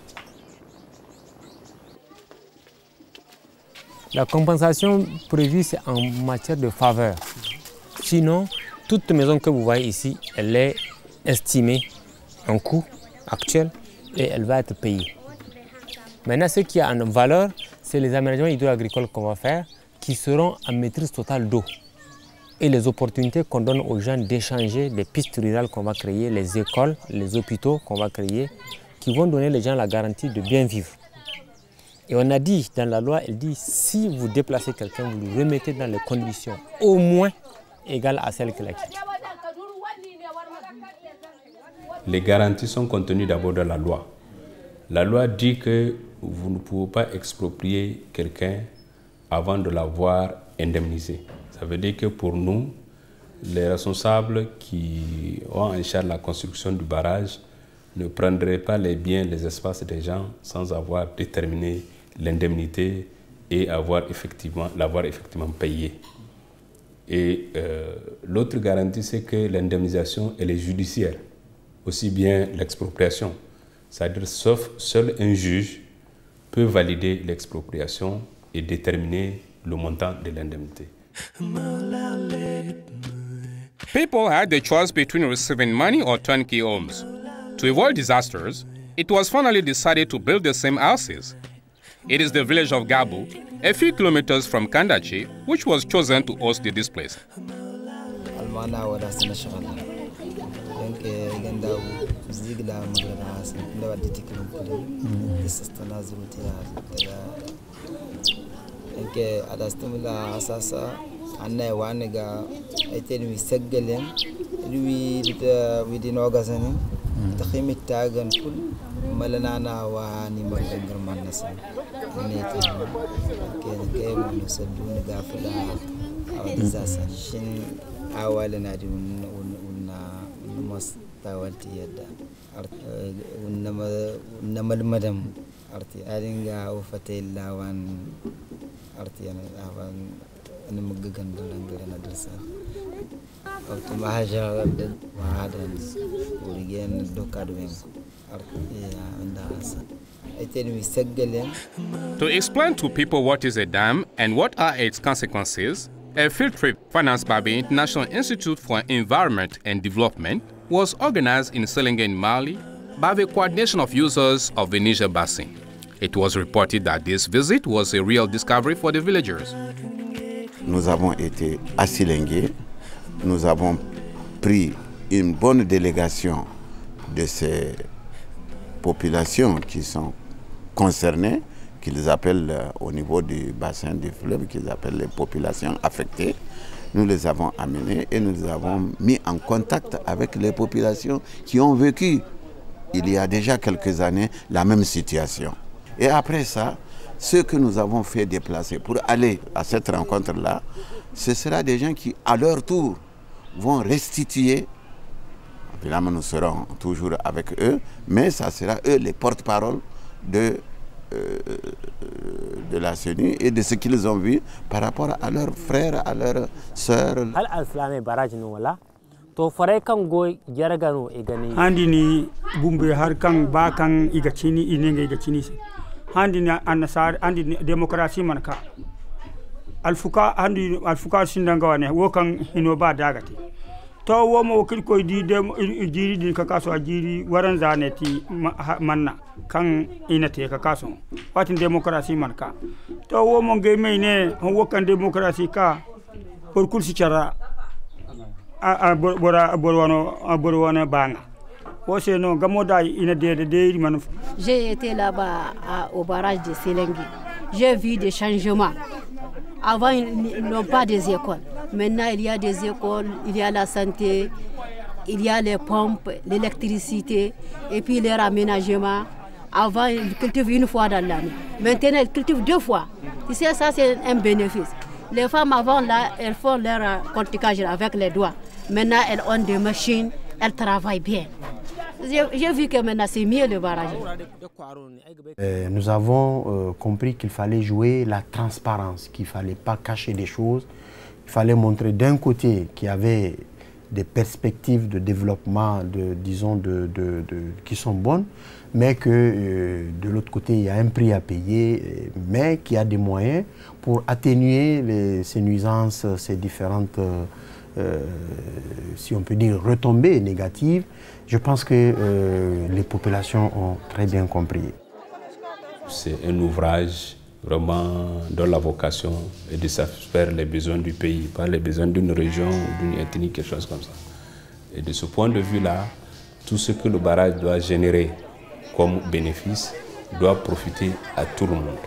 La compensation prévue, c'est en matière de faveur. Sinon, toute maison que vous voyez ici, elle est estimée en coût actuel et elle va être payée. Maintenant, ce qui a en valeur, c'est les aménagements hydro-agricoles qu'on va faire qui seront en maîtrise totale d'eau. Et les opportunités qu'on donne aux gens d'échanger, les pistes rurales qu'on va créer, les écoles, les hôpitaux qu'on va créer, qui vont donner aux gens la garantie de bien vivre. Et on a dit, dans la loi, elle dit, si vous déplacez quelqu'un, vous le remettez dans les conditions au moins égales à celles qu'il a quittées. Les garanties sont contenues d'abord dans la loi. La loi dit que vous ne pouvez pas exproprier quelqu'un avant de l'avoir indemnisé. Ça veut dire que pour nous, les responsables qui ont en charge la construction du barrage ne prendraient pas les biens, les espaces des gens sans avoir déterminé l'indemnité et avoir effectivement, l'avoir effectivement payé. Et euh, l'autre garantie, c'est que l'indemnisation, elle est judiciaire, aussi bien l'expropriation. C'est-à-dire, sauf seul un juge peut valider l'expropriation et déterminer le montant de l'indemnité. People had the choice between receiving money or turnkey homes. To avoid disasters, it was finally decided to build the same houses. It is the village of Gabu, a few kilometers from Kandachi, which was chosen to host the displays. تخيم التاجن كل ملنا واني مقدر من نسل نيت كان كيم نسدون قافلا أو دزاسا شن أولنا دي ون ون ونمس تاولتي يدا ونما ونما المدم أرتي أرينجا وفتيل لوان أرتي أنا أفان أنا مجدًا دلنا درسا أو تماهجا وهذا ورجين دوكادوين To explain to people what is a dam and what are its consequences, a field trip financed by the International Institute for Environment and Development was organized in Selenge in Mali by the coordination of users of the Niger Basin. It was reported that this visit was a real discovery for the villagers. Nous avons été à Selenge, nous avons pris une bonne délégation de ces populations qui sont concernées, qu'ils appellent euh, au niveau du bassin du fleuve, qu'ils appellent les populations affectées. Nous les avons amenées et nous les avons mis en contact avec les populations qui ont vécu, il y a déjà quelques années, la même situation. Et après ça, ceux que nous avons fait déplacer pour aller à cette rencontre-là, ce sera des gens qui, à leur tour, vont restituer. Évidemment, nous serons toujours avec eux, mais ça sera eux les porte-parole de, euh, de la C N U et de ce qu'ils ont vu par rapport à leurs frères, à leurs sœurs. Handini bumbe har kan ba kan igachini inenge igachini se. Handini anasar handini demokrasi manka. Alfuka handi alfuka sindangawane wo kan hinoba dagati. To womo wakil koy di dem jiri din ka kaso jiri waran zaneti manna kan inate ka kaso watin demokrasi marka to womo nge meyne on wokan demokrasi ka por kulsi cara a bora borwano borwana banga wose no gamoda ina de de man. J'ai été là-bas au barrage de Selenge. J'ai vu des changements. Avant, ils n'ont pas des écoles. Maintenant, il y a des écoles, il y a la santé, il y a les pompes, l'électricité, et puis leur aménagement. Avant, ils cultivent une fois dans l'année. Maintenant, ils cultivent deux fois. Tu sais, ça, c'est un bénéfice. Les femmes, avant, là, elles font leur cultivage avec les doigts. Maintenant, elles ont des machines, elles travaillent bien. J'ai vu que maintenant, c'est mieux le barrage. Euh, nous avons euh, compris qu'il fallait jouer la transparence, qu'il ne fallait pas cacher des choses. Il fallait montrer d'un côté qu'il y avait des perspectives de développement, de, disons, de, de, de, qui sont bonnes, mais que euh, de l'autre côté, il y a un prix à payer, mais qu'il y a des moyens pour atténuer les, ces nuisances, ces différentes, euh, euh, si on peut dire, retombées négatives. Je pense que euh, les populations ont très bien compris. C'est un ouvrage vraiment dont la vocation est de satisfaire les besoins du pays, pas les besoins d'une région ou d'une ethnie, quelque chose comme ça. Et de ce point de vue-là, tout ce que le barrage doit générer comme bénéfice doit profiter à tout le monde.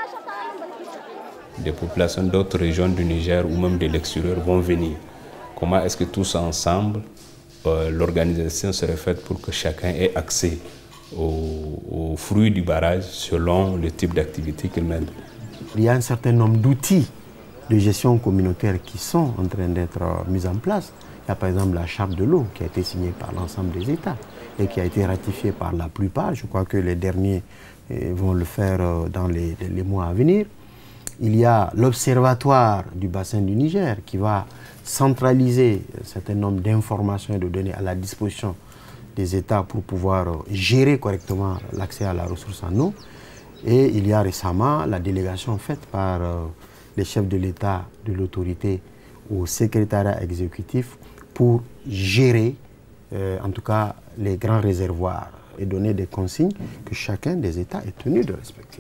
Des populations d'autres régions du Niger ou même de l'extérieur vont venir. Comment est-ce que tous ensemble, euh, l'organisation serait faite pour que chacun ait accès aux, aux fruits du barrage selon le type d'activité qu'il mène? Il y a un certain nombre d'outils de gestion communautaire qui sont en train d'être mis en place. Il y a par exemple la charte de l'eau qui a été signée par l'ensemble des États et qui a été ratifiée par la plupart. Je crois que les derniers vont le faire dans les, les mois à venir. Il y a l'Observatoire du bassin du Niger qui va centraliser un certain nombre d'informations et de données à la disposition des États pour pouvoir gérer correctement l'accès à la ressource en eau. Et il y a récemment la délégation faite par les chefs de l'État, de l'autorité au secrétariat exécutif pour gérer, euh, en tout cas, les grands réservoirs et donner des consignes que chacun des États est tenu de respecter.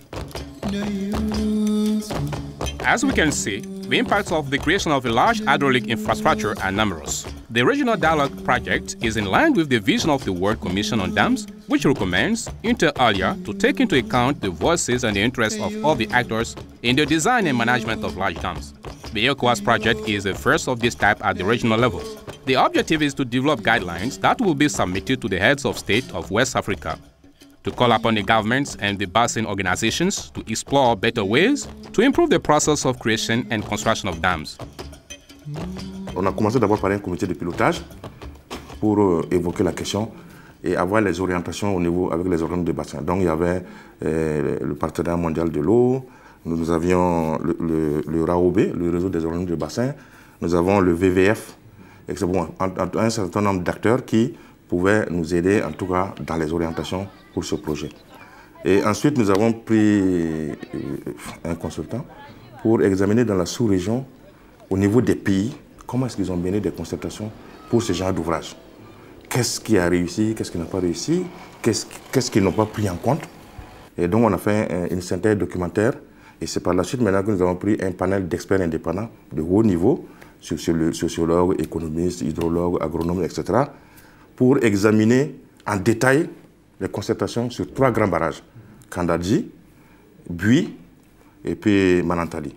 As we can see, the impacts of the creation of a large hydraulic infrastructure are numerous. The Regional Dialogue Project is in line with the vision of the World Commission on Dams, which recommends, inter alia, to take into account the voices and the interests of all the actors in the design and management of large dams. The ECOWAS project is the first of this type at the regional level. The objective is to develop guidelines that will be submitted to the heads of state of West Africa, to call upon the governments and the basin organizations to explore better ways to improve the process of creation and construction of dams. On a commencé d'abord par un comité de pilotage pour euh, évoquer la question et avoir les orientations au niveau avec les organes de bassin. Donc il y avait euh, le partenariat mondial de l'eau, nous, nous avions le, le, le R A O B, le réseau des organes de bassin, nous avons le V V F, et c'est bon, un, un certain nombre d'acteurs qui pouvaient nous aider en tout cas dans les orientations pour ce projet. Et ensuite nous avons pris un consultant pour examiner dans la sous-région au niveau des pays comment est-ce qu'ils ont mené des concertations pour ce genre d'ouvrage. Qu'est-ce qui a réussi, qu'est-ce qui n'a pas réussi, qu'est-ce qu'est-ce qu'ils n'ont pas pris en compte. Et donc on a fait une synthèse documentaire et c'est par la suite maintenant que nous avons pris un panel d'experts indépendants de haut niveau, sociologues, économistes, hydrologues, agronomes, et cetera, pour examiner en détail les concertations sur trois grands barrages, Kandadji, Bui et puis Manantali.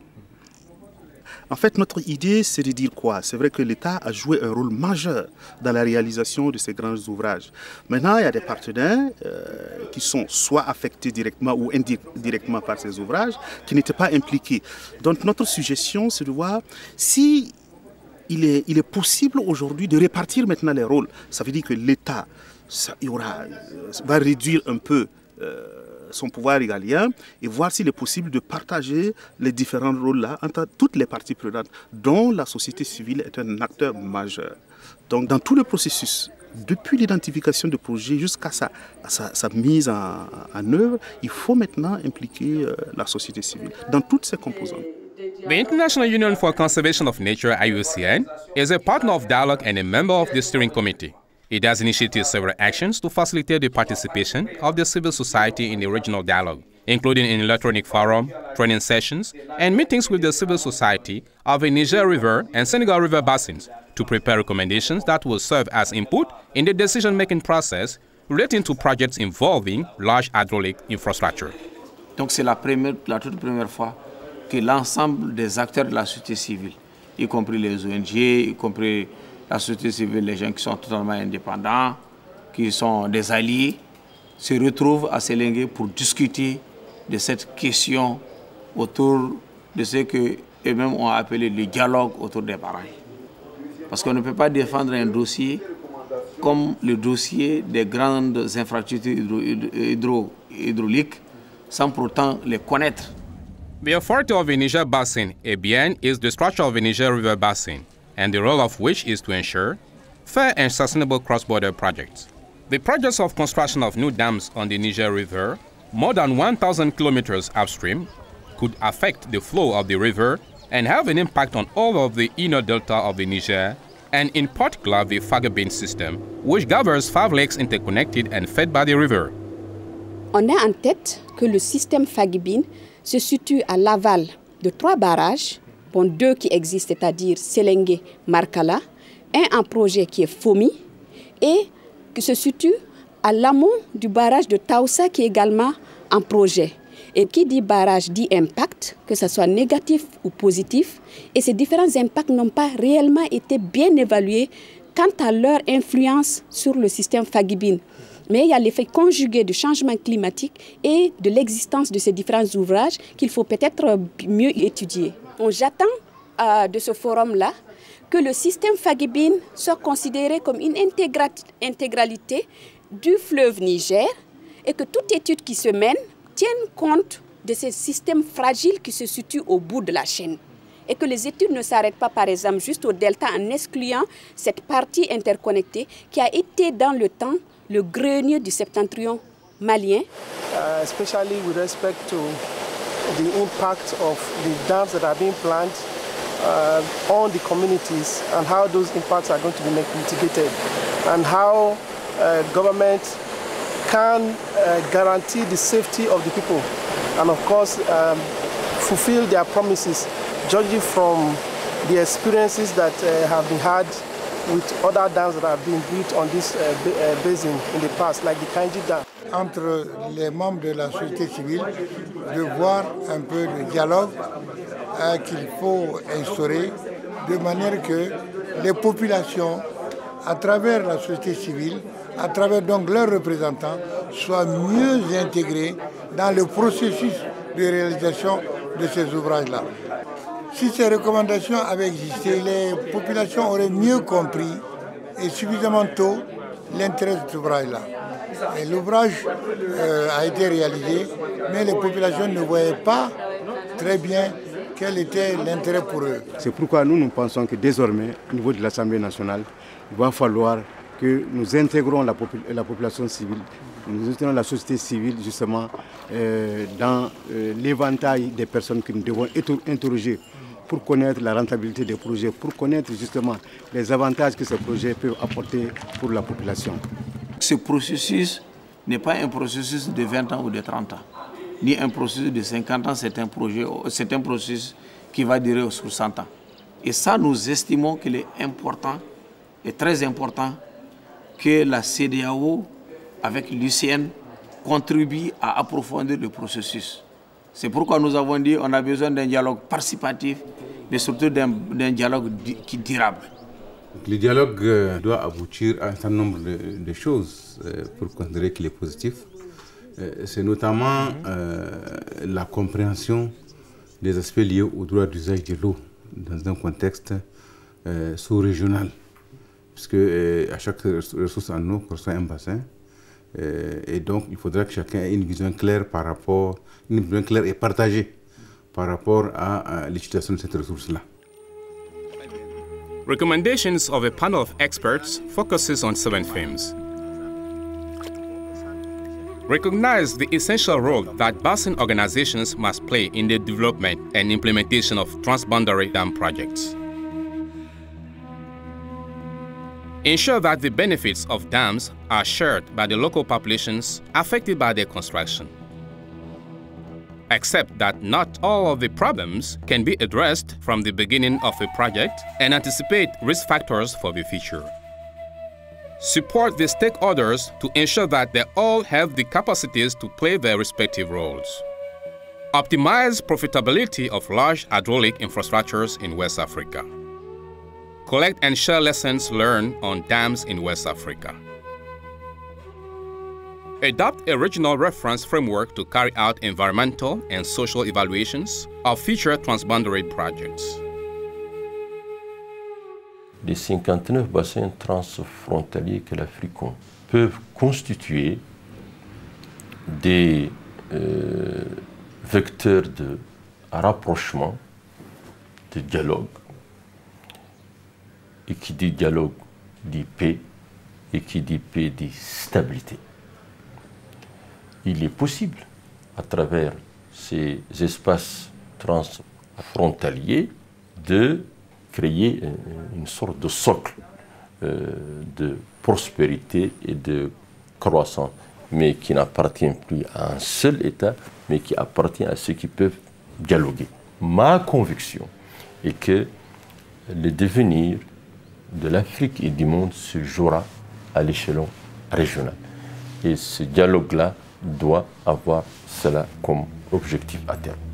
En fait, notre idée, c'est de dire quoi? C'est vrai que l'État a joué un rôle majeur dans la réalisation de ces grands ouvrages. Maintenant, il y a des partenaires euh, qui sont soit affectés directement ou indirectement par ces ouvrages, qui n'étaient pas impliqués. Donc, notre suggestion, c'est de voir si il est, il est possible aujourd'hui de répartir maintenant les rôles. Ça veut dire que l'État va réduire un peu euh, son pouvoir régalien et voir s'il est possible de partager les différents rôles-là entre toutes les parties prenantes, dont la société civile est un acteur majeur. Donc dans tout le processus, depuis l'identification du projet jusqu'à sa, sa, sa mise en, en œuvre, il faut maintenant impliquer euh, la société civile dans toutes ses composantes. The International Union for Conservation of Nature, I U C N, is a partner of dialogue and a member of the steering committee. It has initiated several actions to facilitate the participation of the civil society in the regional dialogue, including an electronic forum, training sessions, and meetings with the civil society of the Niger River and Senegal River basins to prepare recommendations that will serve as input in the decision-making process relating to projects involving large hydraulic infrastructure. Donc c'est la première, la toute première fois que l'ensemble des acteurs de la société civile, y compris les O N G, y compris la société civile, les gens qui sont totalement indépendants, qui sont des alliés, se retrouvent à Sélingué pour discuter de cette question autour de ce qu'eux-mêmes ont appelé le dialogue autour des barrages. Parce qu'on ne peut pas défendre un dossier comme le dossier des grandes infrastructures hydro hydro hydrauliques sans pourtant les connaître. The authority of the Niger Basin, A B N, is the structure of the Niger River Basin, and the role of which is to ensure fair and sustainable cross-border projects. The projects of construction of new dams on the Niger River, more than one thousand kilometers upstream, could affect the flow of the river and have an impact on all of the inner delta of the Niger, and in particular the Fagabine system, which governs five lakes interconnected and fed by the river. On a en tête que le système Fagabine se situe à l'aval de trois barrages, bon, deux qui existent, c'est-à-dire Selengue, Markala, un en projet qui est Fomi, et qui se situe à l'amont du barrage de Taoussa qui est également en projet. Et qui dit barrage dit impact, que ce soit négatif ou positif, et ces différents impacts n'ont pas réellement été bien évalués quant à leur influence sur le système Fagabine. Mais il y a l'effet conjugué du changement climatique et de l'existence de ces différents ouvrages qu'il faut peut-être mieux étudier. J'attends euh, de ce forum-là que le système Fagabine soit considéré comme une intégra intégralité du fleuve Niger et que toute étude qui se mène tienne compte de ces systèmes fragiles qui se situent au bout de la chaîne. Et que les études ne s'arrêtent pas, par exemple, juste au delta en excluant cette partie interconnectée qui a été dans le temps le grenier du septentrion malien. Uh, especially with respect to the impact of the dams that are being planned uh, on the communities and how those impacts are going to be mitigated and how uh, government can uh, guarantee the safety of the people and of course um, fulfill their promises, judging from the experiences that uh, have been had with other dams that have been built on this uh, basin in the past, like the Kainji Dam. Entre les membres de la société civile, de voir un peu le dialogue euh, qu'il faut instaurer de manière que les populations, à travers la société civile, à travers donc leurs représentants, soient mieux intégrés dans le processus de réalisation de ces ouvrages-là. Si ces recommandations avaient existé, les populations auraient mieux compris et suffisamment tôt l'intérêt de cet ouvrage-là. L'ouvrage euh, a été réalisé, mais les populations ne voyaient pas très bien quel était l'intérêt pour eux. C'est pourquoi nous, nous pensons que désormais, au niveau de l'Assemblée nationale, il va falloir que nous intégrons la, popul la population civile, nous intégrons la société civile justement euh, dans euh, l'éventail des personnes que nous devons interroger pour connaître la rentabilité des projets, pour connaître justement les avantages que ces projets peuvent apporter pour la population. Ce processus n'est pas un processus de vingt ans ou de trente ans, ni un processus de cinquante ans, c'est un, projet, c'est un processus qui va durer sur cent ans. Et ça, nous estimons qu'il est important, et très important, que la C D A O, avec l'U C N, contribue à approfondir le processus. C'est pourquoi nous avons dit qu'on a besoin d'un dialogue participatif, mais surtout d'un dialogue qui durable. Le dialogue euh, doit aboutir à un certain nombre de, de choses euh, pour considérer qu'il est positif. Euh, C'est notamment euh, la compréhension des aspects liés au droit d'usage de l'eau dans un contexte euh, sous-régional. Puisque euh, à chaque ressource en eau correspond un bassin. Euh, et donc il faudra que chacun ait une vision claire par rapport, une vision claire et partagée par rapport à, à l'utilisation de cette ressource-là. Recommendations of a panel of experts focuses on seven themes. Recognize the essential role that basin organizations must play in the development and implementation of transboundary dam projects. Ensure that the benefits of dams are shared by the local populations affected by their construction. Accept that not all of the problems can be addressed from the beginning of a project and anticipate risk factors for the future. Support the stakeholders to ensure that they all have the capacities to play their respective roles. Optimize profitability of large hydraulic infrastructures in West Africa. Collect and share lessons learned on dams in West Africa. Adopt a regional reference framework to carry out environmental and social evaluations of future transboundary projects. Les cinquante-neuf bassins transfrontaliers que l'Afrique compte peuvent constituer des euh, vecteurs de rapprochement, de dialogue. Et qui dit dialogue dit paix, et qui dit paix dit stabilité. Il est possible, à travers ces espaces transfrontaliers, de créer une sorte de socle euh, de prospérité et de croissance, mais qui n'appartient plus à un seul État, mais qui appartient à ceux qui peuvent dialoguer. Ma conviction est que le devenir de l'Afrique et du monde se jouera à l'échelon régional. Et ce dialogue-là doit avoir cela comme objectif à terme.